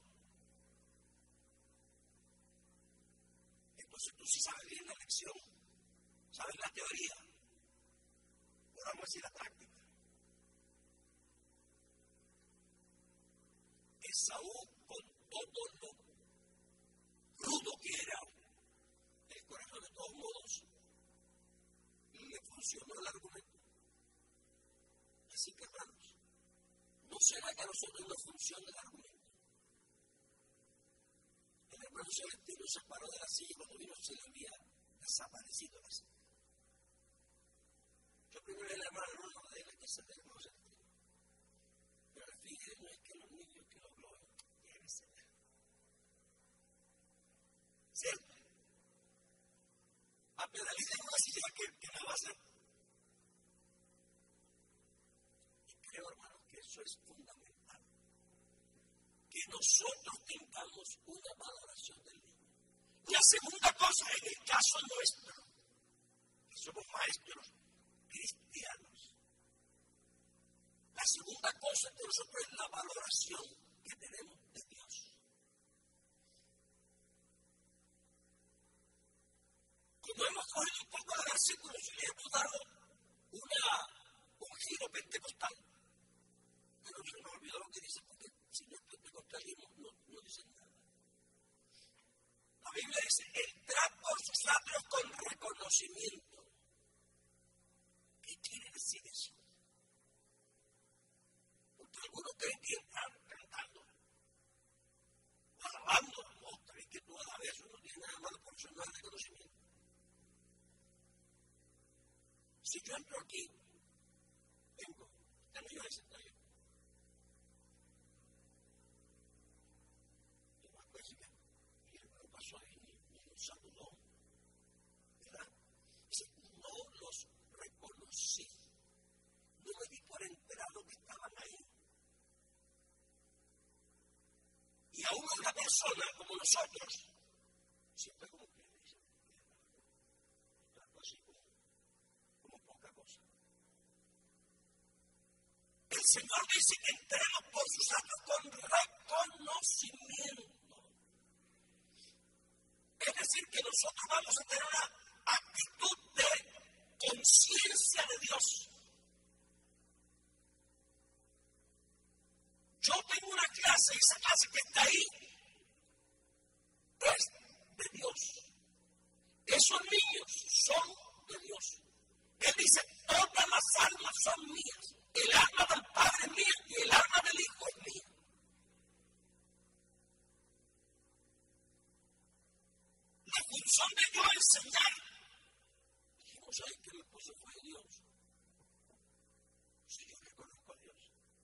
Entonces tú sí sabes bien la lección, sabes la teoría, pero vamos a decir la práctica. Esaú, con todo lo rudo que era, el corazón de todos modos, le funcionó el argumento. Así que, hermanos, ¿no será que a nosotros nos funciona el argumento? El hermano Celestino se paró de la silla cuando vino, se le había desaparecido la silla. Yo primero le dije, hermano, no, no, déjale que se hermano Celestino. Pero al fin, no es que los niños que lo glorian, tienen que ser. ¿Cierto? A pedalizar una silla que, que no va a ser. Y creo, hermanos, que eso es fundamental. Que nosotros tengamos una valoración del niño. La segunda cosa, en el caso nuestro, que somos maestros cristianos, la segunda cosa de nosotros es la valoración que tenemos de Dios. Como hemos cogido un poco de versículos y le hemos dado una, un giro pentecostal, pero se nos olvidó lo que dice, porque si no es pentecostalismo, no, no dice nada. La Biblia dice, entrad por sus atrios con reconocimiento. ¿Qué quiere decir eso? Porque algunos creen que están cantando, o alabando, no, creen que tú alabas, eso no tiene nada malo por su mal reconocimiento. persona como nosotros, siempre como que dice, algo así como, como poca cosa. El Señor dice que entremos por sus atrios con reconocimiento. Es decir, que nosotros vamos a tener una actitud de conciencia de Dios. Yo tengo una clase, esa clase que está ahí es de Dios. Esos niños son de Dios. Él dice, todas las almas son mías. El alma del Padre es mía y el alma del Hijo es mía. La función de Dios es enseñar. Dijimos, ay, que mi esposo fue Dios. Si yo reconozco a Dios.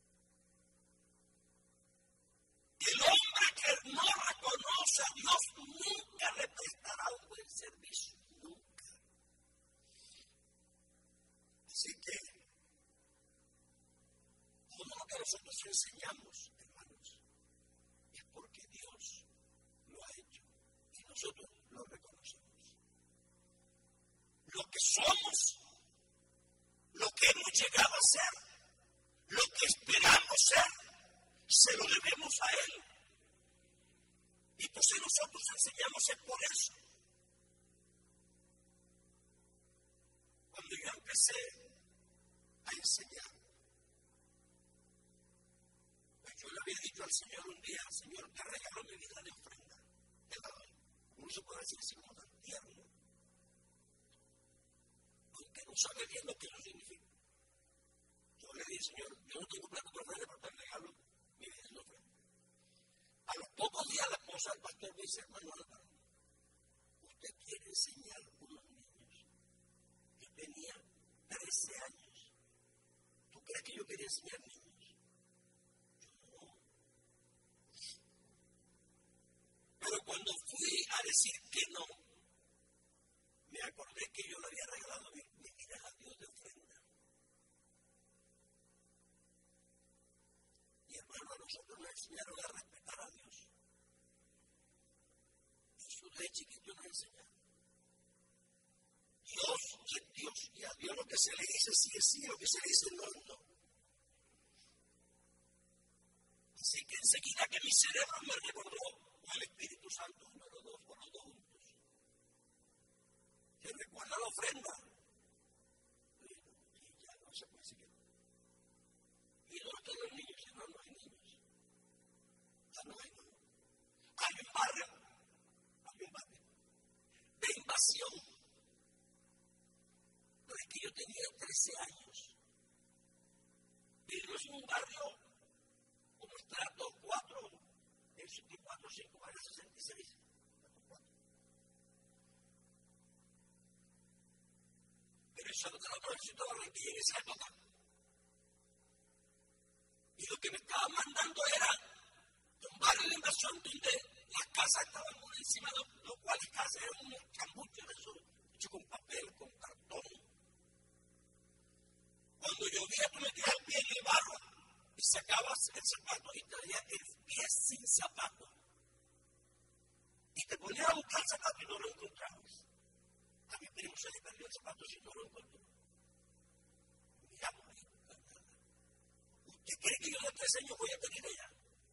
El hombre que no reconoce a Dios nunca le prestará un buen servicio. Nunca. Así que todo lo que nosotros enseñamos, hermanos, es porque Dios lo ha hecho y nosotros lo reconocemos. Lo que somos, lo que hemos llegado a ser, lo que esperamos ser, se lo debemos a Él. Y entonces nosotros enseñamos es por eso. Cuando yo empecé a enseñar, pues yo le había dicho al Señor un día, Señor, te regalo mi vida de ofrenda. Uno se puede decir así como tan tierno, aunque no sabe bien lo que eso significa. Yo le dije, Señor, yo no tengo plata para ofrenda, pero te regalo mi vida de ofrenda. A los pocos días la esposa del pastor me dice, hermano Álvaro, usted quiere enseñar a unos niños. Yo tenía trece años. ¿Tú crees que yo quería enseñar niños? Yo no. Pero cuando fui a decir que no, me acordé que yo le había regalado mi, mi vida a Dios de ofrenda. Y hermano, a nosotros nos enseñaron a respetar a Dios. Eso de chiquito nos enseñaron. Dios es Dios, y a Dios lo que se le dice sí es sí, lo que se le dice no es no. Así que enseguida que mi cerebro me recordó al Espíritu Santo, uno de los dos, por los dos juntos. ¿Se recuerda la ofrenda? Y ya no se puede seguir. Y no están los niños, si no, no hay niños. Ya no hay niños. Hay un barrio, hay un barrio de invasión. Pero es que yo tenía trece años. Vivimos en un barrio como estrato cuatro, el sesenta y cuatro, cinco, barrio sesenta y seis. Pero eso no te lo necesito Barranquilla en esa época. Y lo que me estaban mandando era un barrio de invasión donde las casas estaban por encima, de lo cual las casas eran unos cambuchos de eso, hechos con papel, con cartón. Cuando llovía, tú metías el pie en el barro y sacabas el zapato y traías el pie sin zapato. Y te ponías a buscar el zapato y no lo encontrabas. A mi primo se le perdió el zapato y no lo encontró. Miramos ahí, nada. ¿Usted cree que yo de tres años voy a tener allá?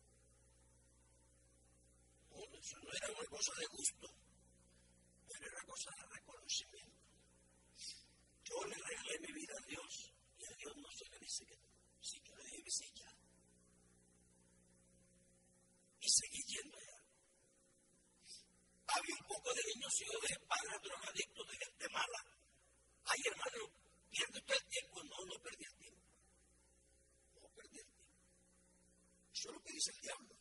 No, eso no era una cosa de gusto, pero era una cosa de reconocimiento. Yo le regalé mi vida a Dios y a Dios no se le dice que sí, que le dije que sí ya. Y seguí yendo allá. Había un poco de niños hijos de padres drogadictos, de gente mala. Ay, hermano, ¿pierde usted el tiempo? No, no perdí el tiempo. No perdí el tiempo. Eso es lo que dice el diablo.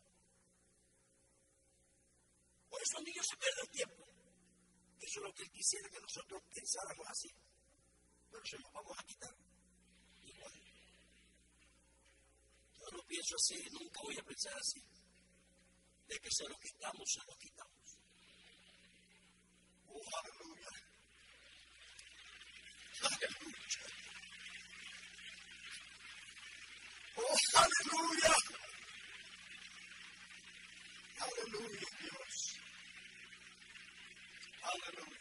Por eso los niños se pierden el tiempo. Eso es lo que él quisiera que nosotros pensáramos así. Pero se nos vamos a quitar. Igual. Yo no pienso así, nunca voy a pensar así. De que se lo quitamos, se lo quitamos. Oh, aleluya. Aleluya. Oh, aleluya. Aleluya. Aleluya.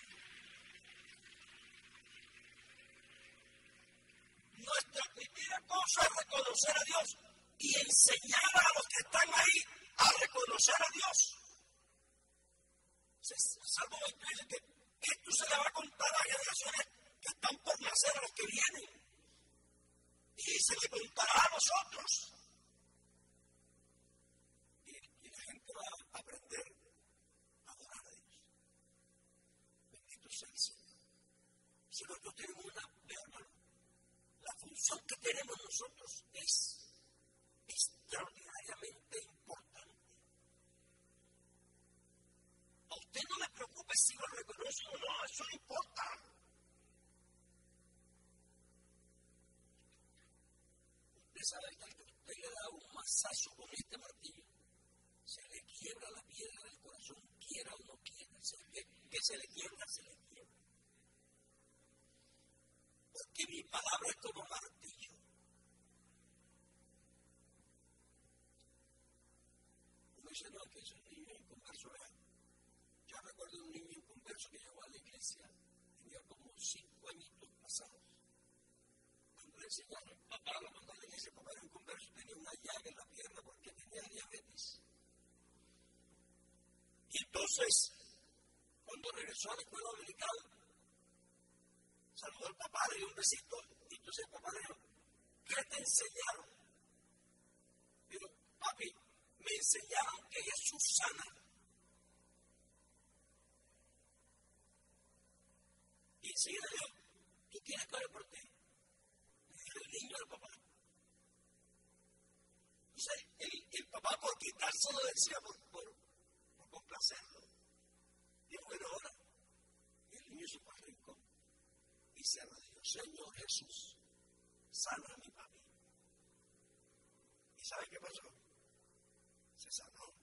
Nuestra primera cosa es reconocer a Dios y enseñar a los que están ahí a reconocer a Dios. Salmo veinte dice que esto se le va a contar a generaciones que están por nacer, a los que vienen. Y se le contará a nosotros. Y, y la gente va a aprender a adorar a Dios. Bendito sea el Señor. Si nosotros tenemos una, hermano, la función que tenemos nosotros es extraordinariamente importante. A usted no le preocupe si lo reconoce o no, eso no importa. Usted sabe que al que usted le da un mazazo con este martillo, se le quiebra la piedra del corazón, quiera o no quiera. Que, que se le quiebra, se le quiebra. Porque mi palabra es como martillo. Uno dice, no, que es un niño inconverso real. Yo recuerdo un niño inconverso que llegó a la iglesia, tenía como cinco añitos pasados. Cuando le enseñaron, papá lo mandó a la iglesia, papá era inconverso, tenía una llaga en la pierna porque tenía diabetes. Y entonces, cuando regresó a la escuela dominical, saludó al papá, le dio un besito, y entonces el papá le dijo, ¿qué te enseñaron? Dijo, papi, me enseñaron que Jesús sana. Y enseguida dijo, ¿tú quieres que ore por ti? Le dijo el niño al papá. Entonces, el, el papá por quitárselo decía por, por, por complacerlo. Dijo, bueno, ahora. Y el niño se fue al rincón y se arrodilló. Señor Jesús, sana a mi papi. ¿Y sabe qué pasó? Se sanó.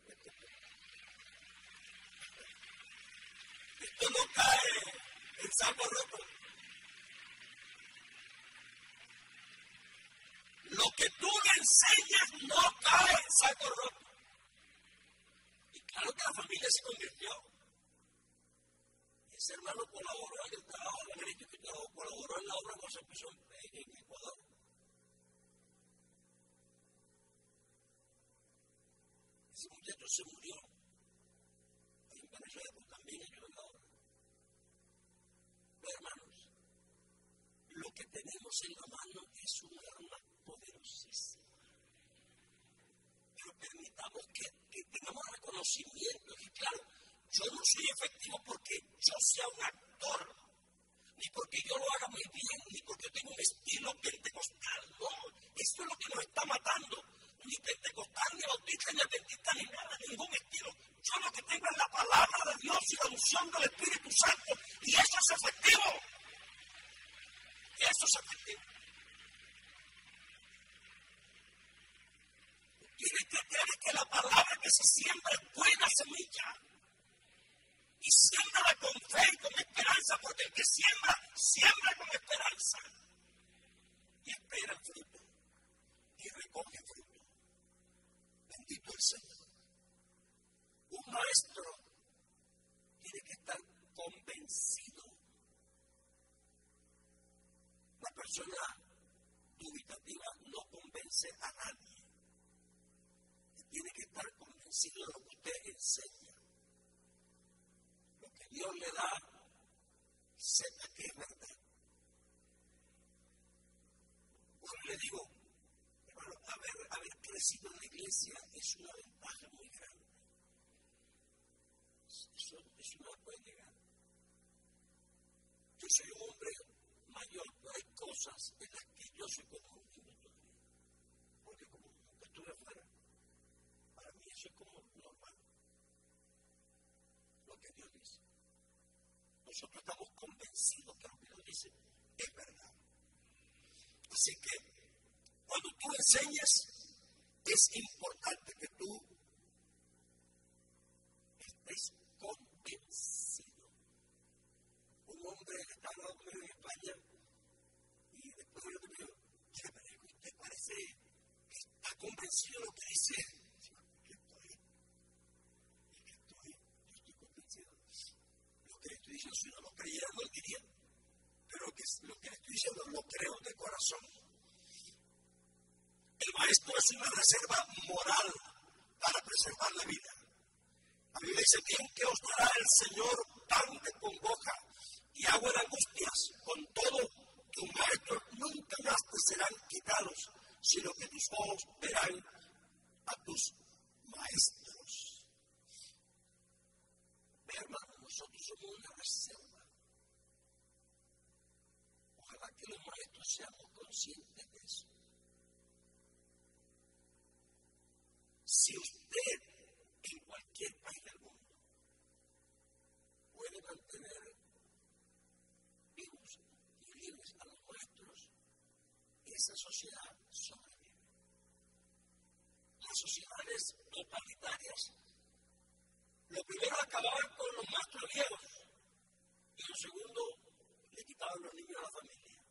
Esto no cae en saco roto. Lo que tú le enseñas no cae en saco roto. Y claro que la familia se convirtió. Ese hermano colaboró en el trabajo evangelístico y colaboró en la obra cuando se puso en, en Ecuador. Ese muchacho se murió. En Venezuela pues, también ayudó en la obra. Pero hermanos, lo que tenemos en la mano es un arma poderosísima. Pero permitamos que, que tengamos reconocimiento. Y claro, yo no soy efectivo porque yo sea un actor, ni porque yo lo haga muy bien, ni porque yo tengo un estilo pentecostal. No, esto es lo que nos está matando. Ni pentecostal, ni bautista, ni adventista, ni nada, ningún estilo. Yo lo que tengo es la palabra de Dios y la unción del Espíritu Santo. Y eso es efectivo. Eso es efectivo. Tienes que creer que la palabra que se siembra es buena semilla. Y siembra con fe y con esperanza, porque el que siembra, siembra con esperanza. Y espera el fruto. Y recoge fruto. Bendito el Señor. Un maestro tiene que estar convencido. La persona dubitativa no convence a nadie. Tiene que estar convencido de lo que usted enseña. Lo que Dios le da, sepa que es verdad. Bueno, le digo, hermano, haber, haber crecido en la iglesia es una ventaja muy grande. Eso, eso no lo puede negar. Yo soy un hombre mayor, pero hay cosas en las que yo soy como un niño todavía. Porque como nunca estuve afuera, para mí eso es como normal. Lo que Dios dice. Nosotros estamos convencidos que lo que Dios dice es verdad. Así que cuando tú enseñas, es importante que tú estés convencido. Un hombre estaba hablando conmigo en España y después yo le digo, usted parece que está convencido de lo que dice. Digo, ¿qué estoy? ¿Y qué estoy? Yo estoy convencido. Lo diciendo, si no lo creyera, no lo diría. Pero que lo que le estoy diciendo lo creo de corazón. El maestro es una reserva moral para preservar la vida. A mí me dice, bien que os dará el Señor pan de congoja y agua de angustias, con todo tus maestros nunca más te serán quitados, sino que tus ojos verán a tus maestros. Ve, hermano, nosotros somos una reserva. Ojalá que los maestros seamos conscientes de eso. Si usted en cualquier país del mundo puede mantener vivos y libres a los maestros, esa sociedad sobrevive. Las sociedades totalitarias, lo primero acababan con los maestros viejos y lo segundo le quitaban los niños a la familia.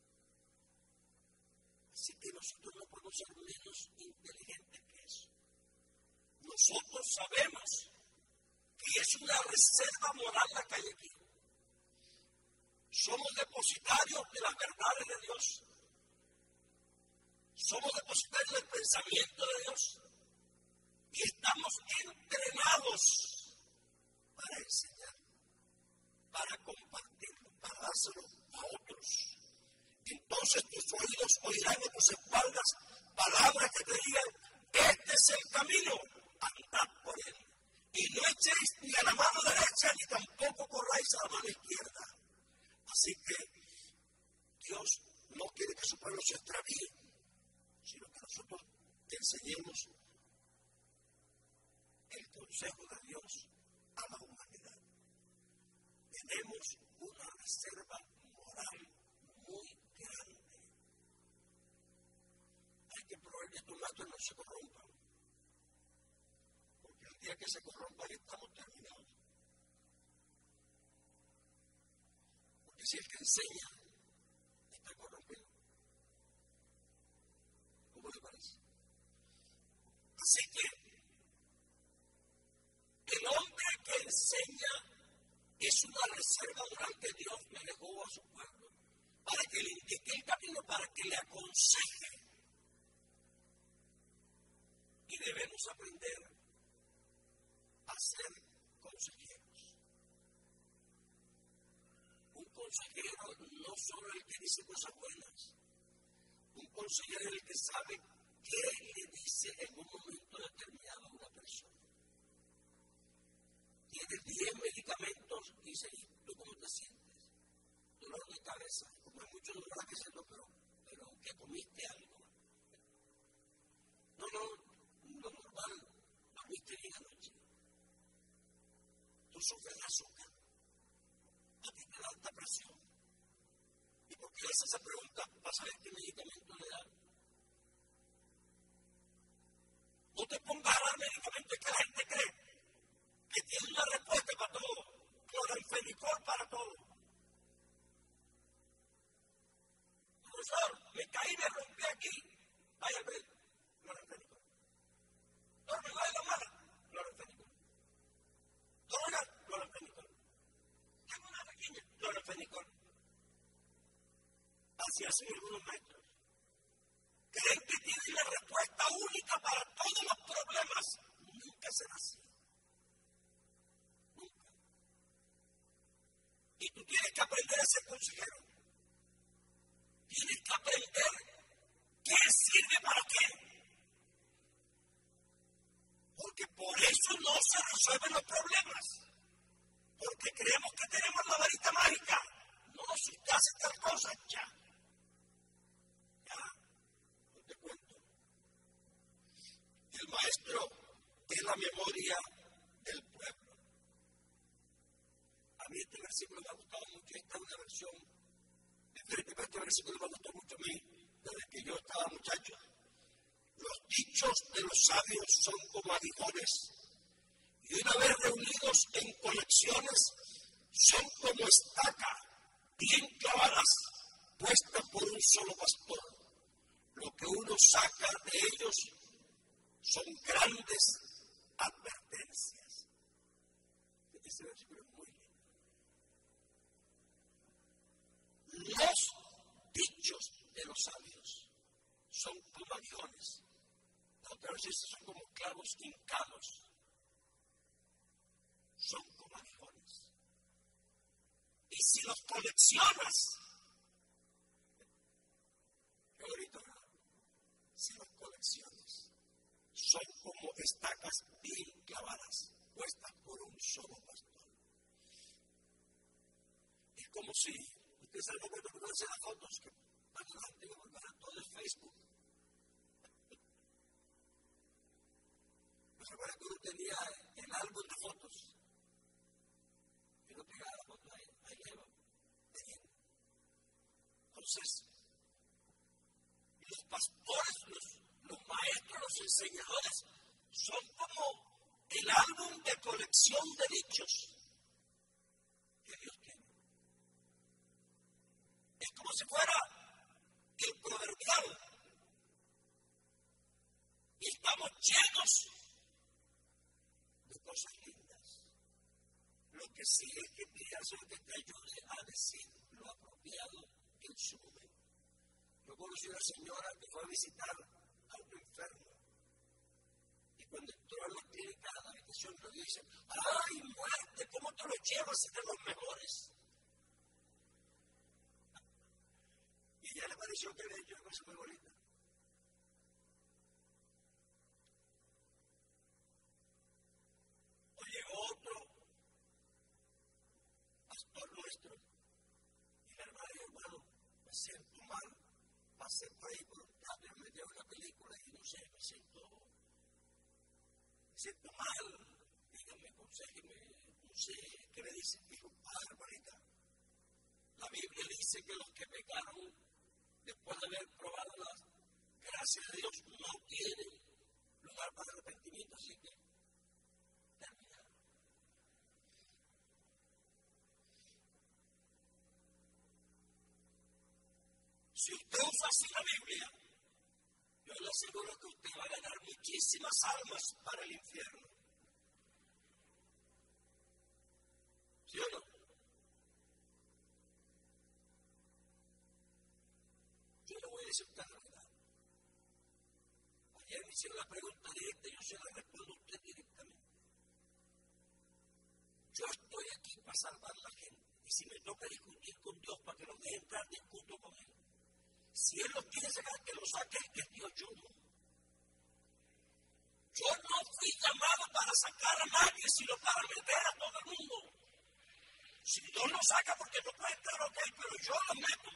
Así que nosotros no podemos ser menos inteligentes que eso. Nosotros sabemos que es una reserva moral la que hay aquí. Somos depositarios de las verdades de Dios. Somos depositarios del pensamiento de Dios. Y estamos entrenados para enseñar, para compartirlo, para dárselo a otros. Entonces tus oídos oirán en tus espaldas palabras que te digan, este es el camino, andad por él. Y no echéis ni a la mano derecha ni tampoco corráis a la mano izquierda. Así que Dios no quiere que su pueblo se extravíe, sino que nosotros te enseñemos el consejo de Dios a la humanidad. Tenemos una reserva moral muy grande. Hay que proveer que estos maestros no se corrompan. Porque el día que se corrompan estamos terminados. Porque si el que enseña está corrompido, ¿cómo le parece? Así que el hombre que enseña es una reserva moral que Dios le dejó a su pueblo para que le indique el camino, para que le aconseje. Y debemos aprender a ser consejeros. Un consejero no solo el que dice cosas buenas, un consejero es el que sabe qué le dice en un momento determinado a una persona. Tiene diez medicamentos y dice, ¿tú cómo te sientes? Dolor de cabeza, como hay muchos dolores que hacerlo, pero, pero que comiste algo. No, no, lo normal, dormiste bien anoche. Tú sufres de azúcar, a ti te da alta presión. ¿Y por qué le haces esa pregunta? ¿Para saber qué medicamento le dan? No te pongas a dar medicamentos que la gente cree que tiene una respuesta para todo, cloranfenicol para todo. Profesor, me caí, me rompí aquí, vaya a ver, cloranfenicol. No me duele la mala, cloranfenicol. Droga, cloranfenicol. Tengo una pequeña, cloranfenicol. Así hacen algunos maestros. Creen que tienen la respuesta única para todos los problemas. Nunca será así. Y tú tienes que aprender a ser consejero. Tienes que aprender qué sirve para qué. Porque por eso no se resuelven los problemas. Porque creemos que tenemos la varita mágica. No, si usted hace tal cosa, ya. Ya, no te cuento. El maestro es la memoria del pueblo. A mí este versículo me ha gustado mucho. Esta es una versión diferente, pero este versículo me gustó mucho a mí desde que yo estaba muchacho. Los dichos de los sabios son como aguijones, y una vez reunidos en conexiones, son como estaca, bien clavadas, puestas por un solo pastor. Lo que uno saca de ellos son grandes advertencias. Este versículo es muy lindo. aguijones. La otra vez estos son como clavos hincados. Son como aguijones. Y si los coleccionas, qué bonito, si los coleccionas, son como estacas bien clavadas, puestas por un solo pastor. Es como si, ustedes saben cuando uno hace las fotos, que van adelante, como para todo el Facebook. ¿No se acuerdan que uno tenía el álbum de fotos? Y uno pegaba la foto ahí, ahí la iba teniendo. Entonces, los pastores, los, los maestros, los enseñadores, son como el álbum de colección de dichos que Dios tiene. Es como si fuera el proverbial. Y estamos llenos de cosas lindas. Lo que sí es que pide al Señor que te ayude a decir lo apropiado en su momento. Yo conocí a una señora que fue a visitar a un enfermo. Y cuando entró a la clínica, a la habitación, le dice: ¡ay, muerte! ¿Cómo te lo llevas de los mejores? Y a ella le pareció que le hecho una cosa muy bonita. O llegó otro pastor nuestro y la hermana y hermano, me siento mal. Pasé por ahí por un teatro, me dio una película y no sé, me siento, me siento mal. Díganme, aconséjenme, no sé, ¿qué me dice? Dijo: ah, hermanita, la Biblia dice que los que pecaron después de haber probado las gracias de Dios no tienen lugar para arrepentimiento, así que termina. Si usted usa así la Biblia, yo le aseguro que usted va a ganar muchísimas almas para el infierno. ¿Sí o no? Yo le voy a decir esta verdad. Ayer me hicieron la pregunta directa y yo se la respondo a usted directamente. Yo estoy aquí para salvar a la gente. Y si me toca discutir con Dios para que no deje entrar, discuto con Él. Si Él los quiere sacar, que lo saque, que es Dios, yo no. Yo no fui llamado para sacar a nadie, sino para meter a todo el mundo. Si Dios lo saca porque no puede entrar, ok, pero yo lo meto.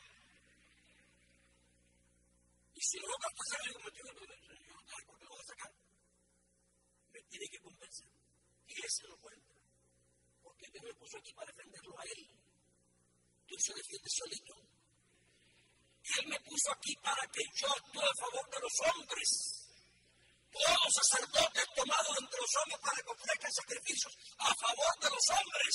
Y si no lo capta, se le cometió el error, yo no sé por qué lo voy a sacar. Me tiene que convencer. Y ese no puede entrar. Porque Dios me puso aquí para defenderlo a Él. Dios se defiende solito. Él me puso aquí para que yo actúe a favor de los hombres. Todos los sacerdotes tomados entre los hombres para que ofrezcan sacrificios a favor de los hombres.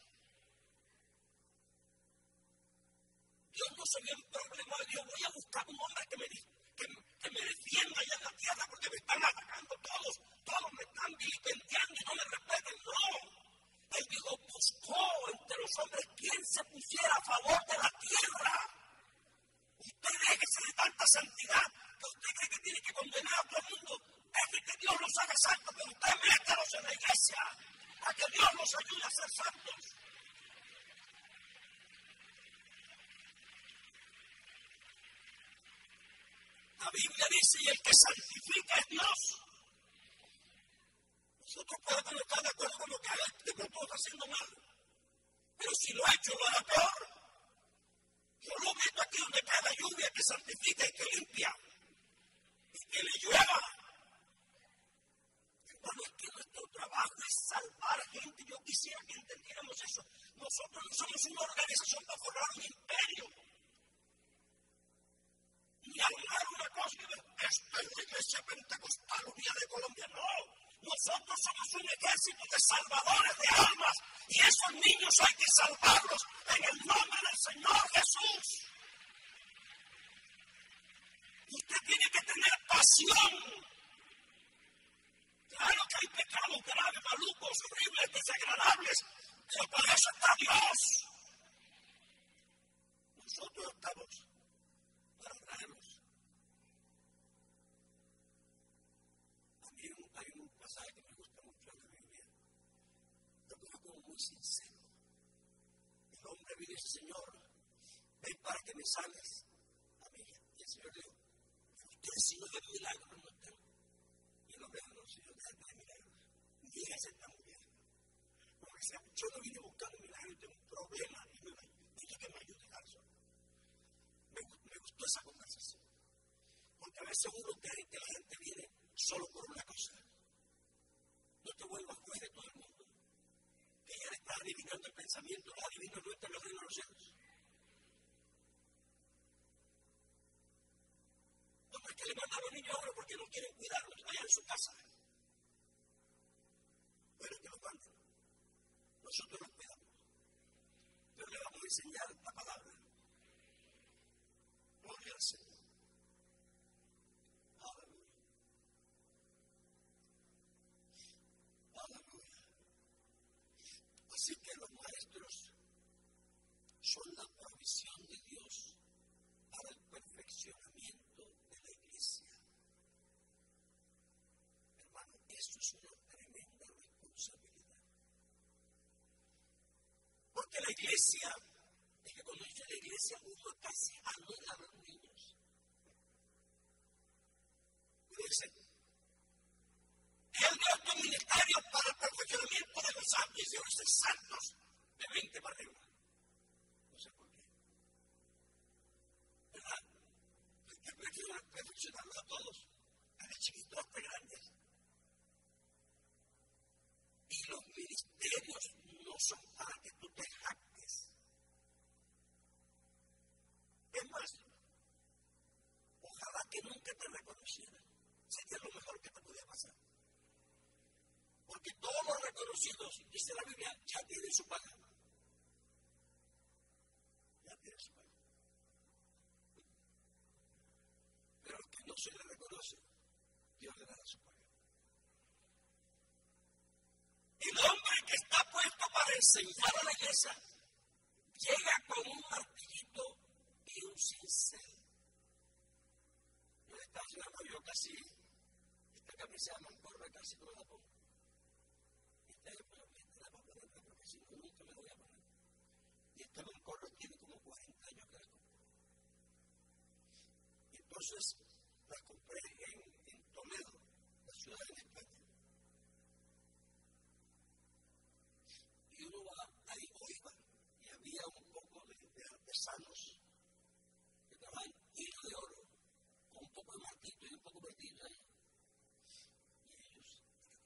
Dios no se ve un problema de Dios. Voy a buscar un hombre que me, que, que me defienda allá en la tierra porque me están atacando todos. Todos me están vilipendiando y no me respeten. No. Él dijo, buscó entre los hombres quien se pusiera a favor de la tierra. Usted déjese de tanta santidad que usted cree que tiene que condenar a todo el mundo. Deje que Dios los haga santos, pero usted métalos en la iglesia a que Dios los ayude a ser santos. La Biblia dice, y el que santifica es Dios. Nosotros podemos no estar de acuerdo con lo que haga, de pronto está haciendo mal. Pero si lo ha hecho, lo hará peor. Yo lo meto aquí donde cae la lluvia, que santifica y que limpia. Y que le llueva. Hermano, es que nuestro trabajo es salvar gente. Yo quisiera que entendiéramos eso. Nosotros no somos una organización para formar un imperio. Ni armar una cosa que esta es la iglesia pentecostal unida de Colombia. No. Nosotros somos un ejército de salvadores de almas. Y esos niños hay que salvarlos en el nombre del Señor Jesús. Usted tiene que tener pasión. Claro que hay pecados graves, malucos, horribles, desagradables, pero para eso está Dios. Nosotros estamos para traerlos. dice, Señor, ven para que me sanes a mí. Y el Señor dijo, ustedes si no ven milagros no están. Y el hombre dijo, no, Señor, déjate de milagros. Mi hija se está muriendo. Porque decía, yo no vine buscando milagros, tengo un problema. Y me dice que me ayude a eso. Me, me gustó esa conversación. Porque a veces uno cree que la gente viene solo por una cosa. No te vuelvas juez de todo el mundo. Que ya le estás adivinando el pensamiento, los adivinos no están en los reinos de los cielos. No es que le mandaron niños ahora porque no quieren cuidarlos allá en su casa. Bueno, que los manden. Nosotros los cuidamos. Pero le vamos a enseñar la palabra. Gloria al Señor. Aleluya. Aleluya. Así que los maestros son la provisión de Dios para el perfeccionamiento de la iglesia. Hermano, esto es una tremenda responsabilidad. Porque la iglesia, es que cuando dice la iglesia, uno casi anula a los niños. Uno dice, Él dio estos ministerios para el perfeccionamiento de los santos, y Dios es santos de veinte para arriba. No sé por qué. ¿Verdad? Hay que perfeccionarlos a todos, desde chiquitos hasta grandes. Y los ministerios no son para que tú te jactes. Es más, ojalá que nunca te reconocieran. Sería lo mejor que te podía pasar. Porque todos los reconocidos, dice la Biblia, ya tienen su paga. Ya tienen su paga. Pero los que no se le reconoce, Dios le dará su paga. El hombre que está puesto para enseñar a la iglesia llega con un martillito y un cincel. Yo le estaba haciendo yo casi, esta camisa de mancorra casi no la pongo. Esta es para mí, esta la voy a poner porque si no, nunca me la voy a poner. Y esta mancorra tiene como cuarenta años que la compré. Y entonces la compré en, en Toledo, la ciudad en España. Y uno va ahí, o iba, y había un poco de, de artesanos que trabajan hilo de oro, con un poco de martillo y un poco de martillo ahí. Y ellos,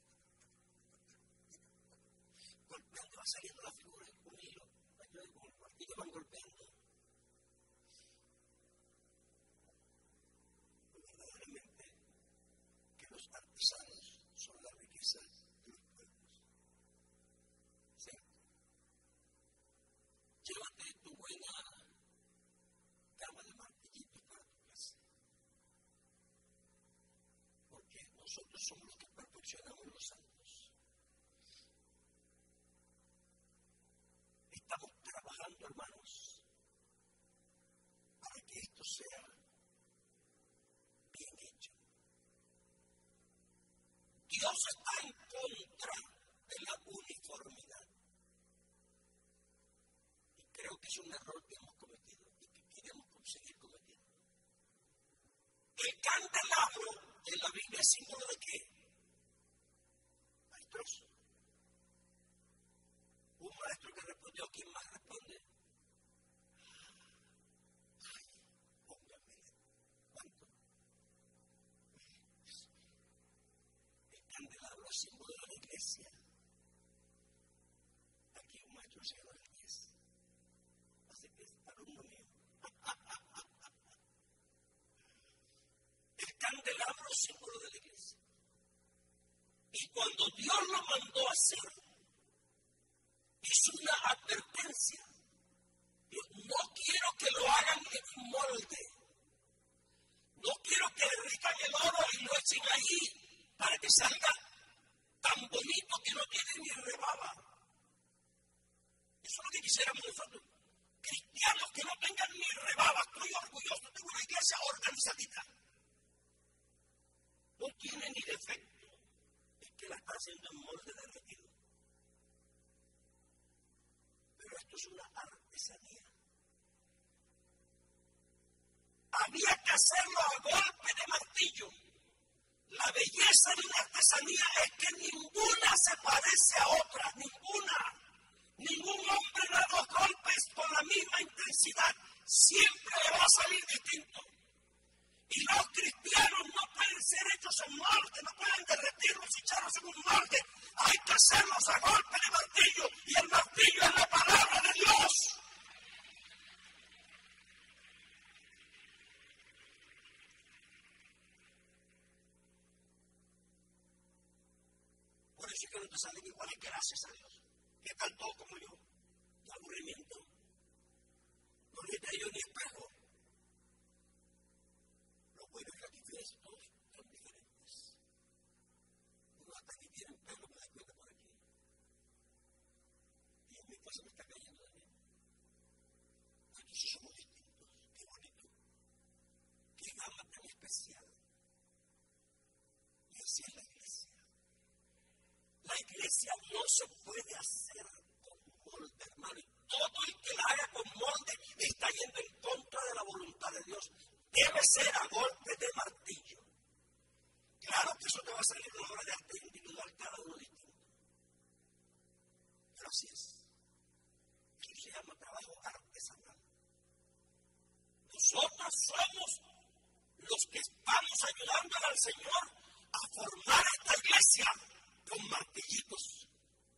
golpeando, va saliendo la figura con un hilo, con el martillo van golpeando. Y verdaderamente que los artesanos son la riqueza de los pueblos. ¿Cierto? Llévate tu buena cama de martillitos para tu casa. Porque nosotros somos los que perfeccionamos los santos. Estamos trabajando, hermanos, para que esto sea bien hecho. Dios está en contra de la uniformidad. Y creo que es un error que hemos cometido y que queremos seguir cometiendo. El candelabro en la Biblia es símbolo de qué? Maestros. Un maestro que respondió, ¿quién más responde? Ay, póngame. ¿Cuánto? El candelabro es símbolo de la iglesia. Aquí un maestro se llama el diez. Así que es alumno mío. El candelabro es símbolo de la iglesia. Y cuando Dios lo mandó a hacer, hizo una advertencia. Dios, no quiero que lo hagan en un molde. No quiero que derritan el oro y lo echen ahí para que salga tan bonito que no tiene ni rebaba. Eso es lo que quisiéramos nosotros. Cristianos que no tengan ni rebaba. Estoy orgulloso de una iglesia organizadita. No tiene ni defecto. Es que la está haciendo en molde derretido. Pero esto es una artesanía. hacerlo a golpe de martillo. La belleza de una artesanía es que ninguna se parece a otra, ninguna. Ningún hombre da dos golpes con la misma intensidad. Siempre le va a salir distinto. Y los cristianos no pueden ser hechos en molde, no pueden derretirlos y echarlos en un molde. Hay que hacerlos a golpe de martillo. Y el martillo es la palabra de Dios. Por eso es que no te salen iguales, gracias a Dios. ¿Qué tal todo como yo? De aburrimiento. No le traigo ni espejo. Lo bueno es que aquí ves todos son diferentes. Uno hasta aquí tiene pelo, me da cuenta por aquí. Y en mi casa me está cayendo también. Aquí sí somos distintos. Qué bonito. Qué gama tan especial. Y así es la iglesia. La iglesia no se puede hacer con molde, hermano. Y todo el que la haga con molde está yendo en contra de la voluntad de Dios. Debe ser a golpe de martillo. Claro que eso te va a salir una obra de arte individual, cada uno distinto. Pero así es. Eso se llama trabajo artesanal. Nosotros somos los que estamos ayudando al Señor a formar esta iglesia con martillitos.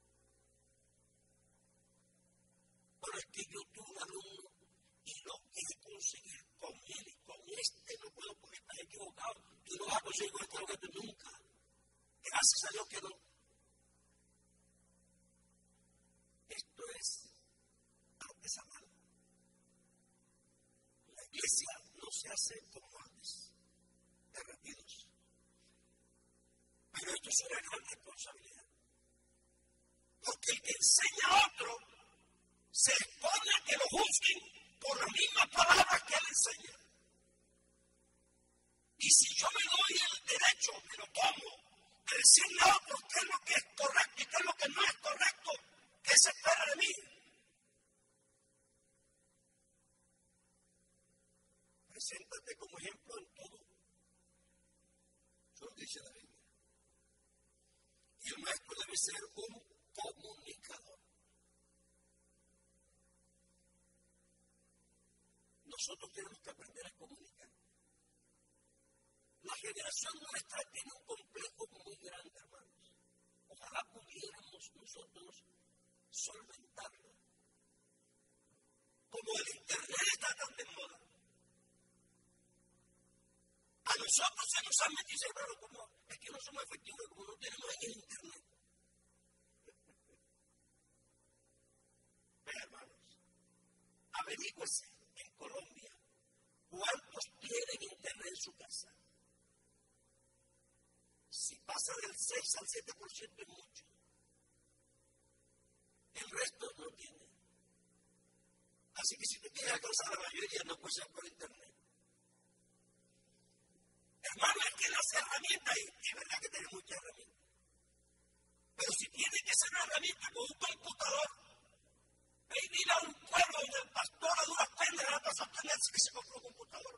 Pero es que yo tuve un alumno y lo quiero conseguir con él y con este no puedo porque estás equivocado. Tú no vas a conseguir con este objeto nunca. Gracias a Dios que no. Esto es artesanal. La iglesia no se hace con moldes derretidos. Pero esto es una gran responsabilidad. Porque el que enseña a otro se expone a que lo juzguen por las mismas palabras que él enseña. Y si yo me doy el derecho, me lo tomo, de decirle a otro qué es lo que es correcto y qué es lo que no es correcto, ¿qué se espera de mí? Preséntate como ejemplo en todo. Eso lo dice la Biblia. Y el maestro debe ser un comunicador. Nosotros tenemos que aprender a comunicar. La generación nuestra tiene un complejo muy grande, hermanos. Ojalá pudiéramos nosotros solventarlo. Como el internet está tan de moda. A nosotros se nos han metido, hermano, como es que no somos efectivos, como no tenemos en el internet. Vean, hermanos, averígüese en Colombia cuántos tienen internet en su casa. Si pasa del seis al siete por ciento es mucho. El resto no tiene. Así que si tú quieres alcanzar a la mayoría, no puede ser por internet. Hermano, es que las herramientas, es verdad que tiene muchas herramientas. Pero si tiene que ser una herramienta con un computador, ve y dile a un pueblo donde el pastor a duras penas le va a sostenerse que se compró un computador.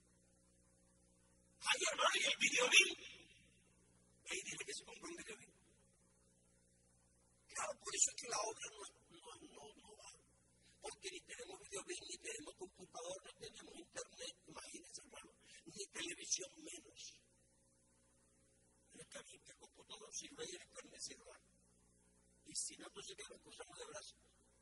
Ay, hermano, y el videolink. Ve y dile que se compró un videolink. Claro, por eso es que la obra no, no, no, no va. Porque ni tenemos videolink, ni tenemos computador, ni tenemos internet, imagínense, hermano. Ni televisión menos. Pero está bien que el computador sirva y el internet sirva. Y si no, entonces que nos cruzamos de brazos.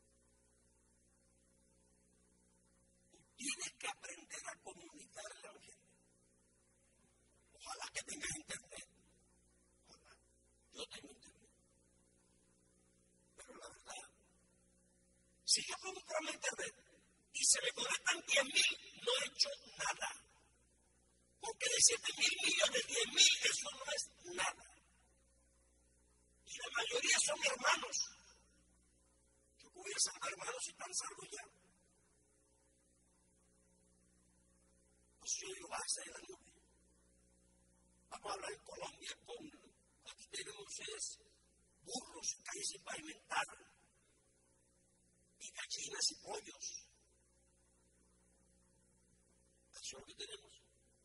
Tú tienes que aprender a comunicar el evangelio. Ojalá que tengas internet. Ojalá. Yo tengo internet. Pero la verdad, si yo compro mi internet y se me conectan diez mil, no he hecho nada. Porque de siete mil millones, diez mil, eso no es nada. Y la mayoría son hermanos. Yo pudiera ser hermanos y están salvos ya. Pues yo digo, vas a ir a la nube. Vamos a hablar en Colombia con, aquí tenemos es, burros, calles sin pavimentar, y gallinas y pollos. Eso es lo que tenemos.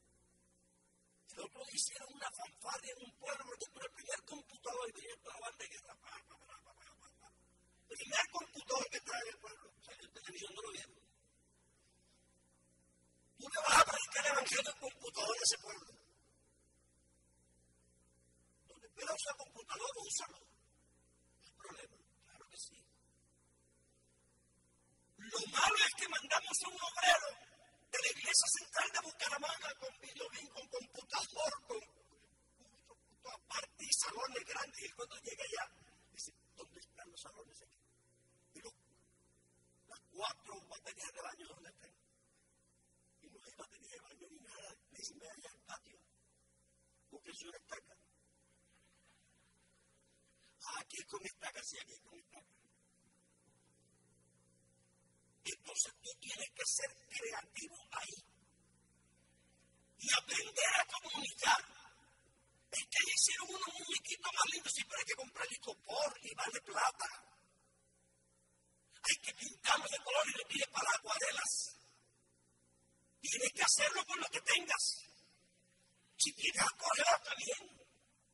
fanfarria en un pueblo, porque por el primer computador que viene para la banda de guerra. Pa, pa, pa, pa, pa, pa, pa. El primer computador que trae el pueblo. O sea, en televisión no lo vieron. Tú le vas a predicar el evangelio en computador en ese pueblo. Donde pueda usar computador, úsalo. No hay problema. Claro que sí. Lo malo es que mandamos a un obrero de la iglesia central de Bucaramanga con videolink, con computador, con punto aparte y salones grandes. Y cuando llega allá, dice, ¿dónde están los salones aquí? Y lo, las cuatro baterías de baño, ¿dónde están? Y no hay batería de baño ni nada. Le dicen, ve allá al patio. Búsquense una estaca. Ah, aquí es con estaca, sí, aquí es con estaca. Entonces tú tienes que ser creativo ahí y aprender a comunicar. Es que hicieron unos muñequitos más lindos, sí, pero hay que comprar licopor y vale plata. Hay que pintarlos de color y le tienes para acuarelas. Tienes que hacerlo con lo que tengas. Si tienes acuarelas, está bien.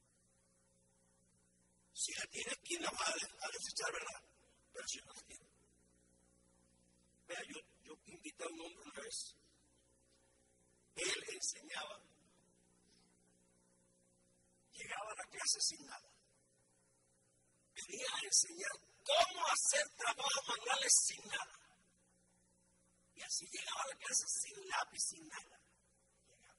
Si la tienes, ¿quién la va a desechar, verdad? Pero si no la tienes. Vea, yo, yo invité a un hombre una vez. Él enseñaba. Llegaba a la clase sin nada. Venía a enseñar cómo hacer trabajos manuales sin nada. Y así llegaba a la clase sin lápiz, sin nada. Llegaba.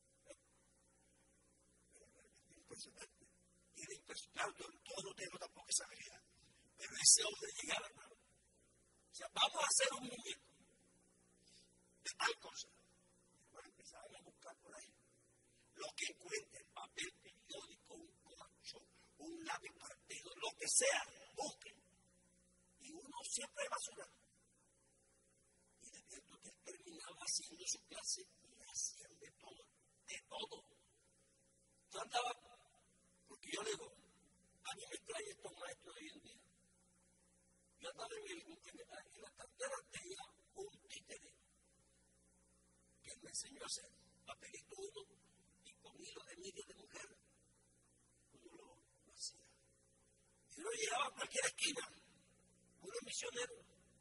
Era impresionante. Era impresionante. Yo todo no tengo tampoco esa habilidad. Pero ese hombre llegaba, hermano. O sea, vamos a hacer un muñeco de tal cosa. Bueno, empezaban a buscar por ahí lo que encuentren, papel periódico, un corcho, un lápiz partido, lo que sea, busquen. Y uno siempre basura. Y de pronto que él terminaba haciendo su clase y hacían de todo, de todo. Yo andaba, porque yo le digo, a mí me extraña estos maestros de hoy en día. Yo andaba en, el, en la cartera tenía un títere que él me enseñó a hacer papelito uno y con hilo de media de mujer uno lo, lo hacía. Y uno llegaba a cualquier esquina, uno misionero,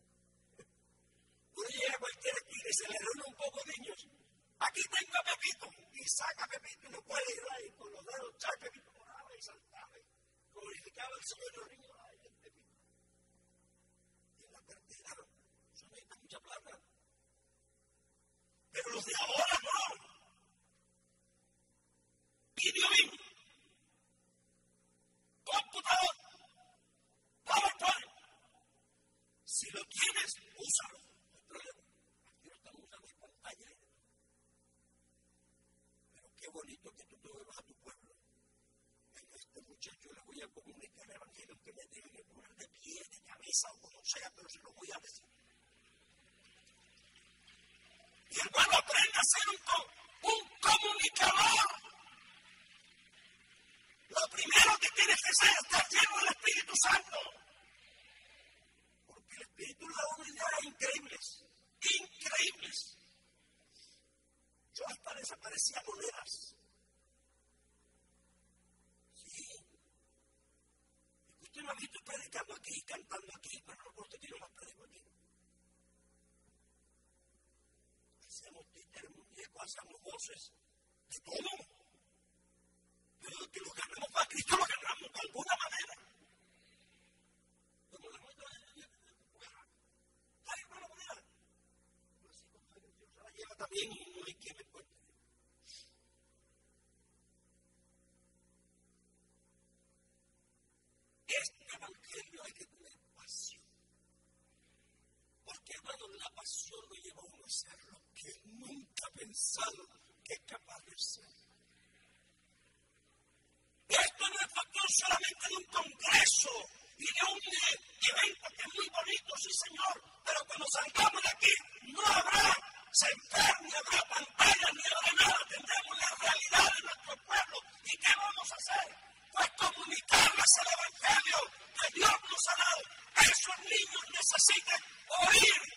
uno llega a cualquier esquina y se le reúne un poco de niños. Aquí tengo a Pepito y saca a Pepito y no puede ir ahí con los dedos, chaval, Pepito moraba y saltaba y glorificaba el Señor y los niños. Eso necesita mucha plata. Pero los de ahora no. Videolink, computador, PowerPoint. Si lo tienes, úsalo. No hay problema. Aquí no estamos usando en pantalla. Pero qué bonito que tú te vuelvas a tu pueblo. A este muchacho le voy a comunicar el evangelio que me tiene que poner de pie, de cabeza o como sea, pero se lo voy a decir. Y hermano, aprende a ser un, un comunicador. Lo primero que tienes que hacer es estar lleno del Espíritu Santo. Porque el Espíritu le da unas ideas increíbles. Increíbles. Yo hasta desaparecía monedas. Sí. Y usted me ha visto predicando aquí, cantando aquí, pero no porque tiene más predico aquí. Hacemos títeres, muñecos, hacemos voces, de todo. Pero que lo ganamos para Cristo, lo ganamos de alguna manera. Como la moneda de fuera. Ay, hermano, moneda. Así como Dios se la lleva también y no hay quien me encuentre. Este evangelio hay que tener pasión. Porque, hermano, la pasión lo lleva a uno a hacer lo que nunca ha pensado que es capaz de hacer. Esto no es cuestión solamente de un congreso y de un evento que es muy bonito, sí señor, pero cuando salgamos de aquí no habrá sentar, ni habrá pantalla, ni habrá nada, tendremos la realidad de nuestro pueblo. ¿Y qué vamos a hacer? Pues comunicarles el evangelio que Dios nos ha dado. Esos niños necesitan oír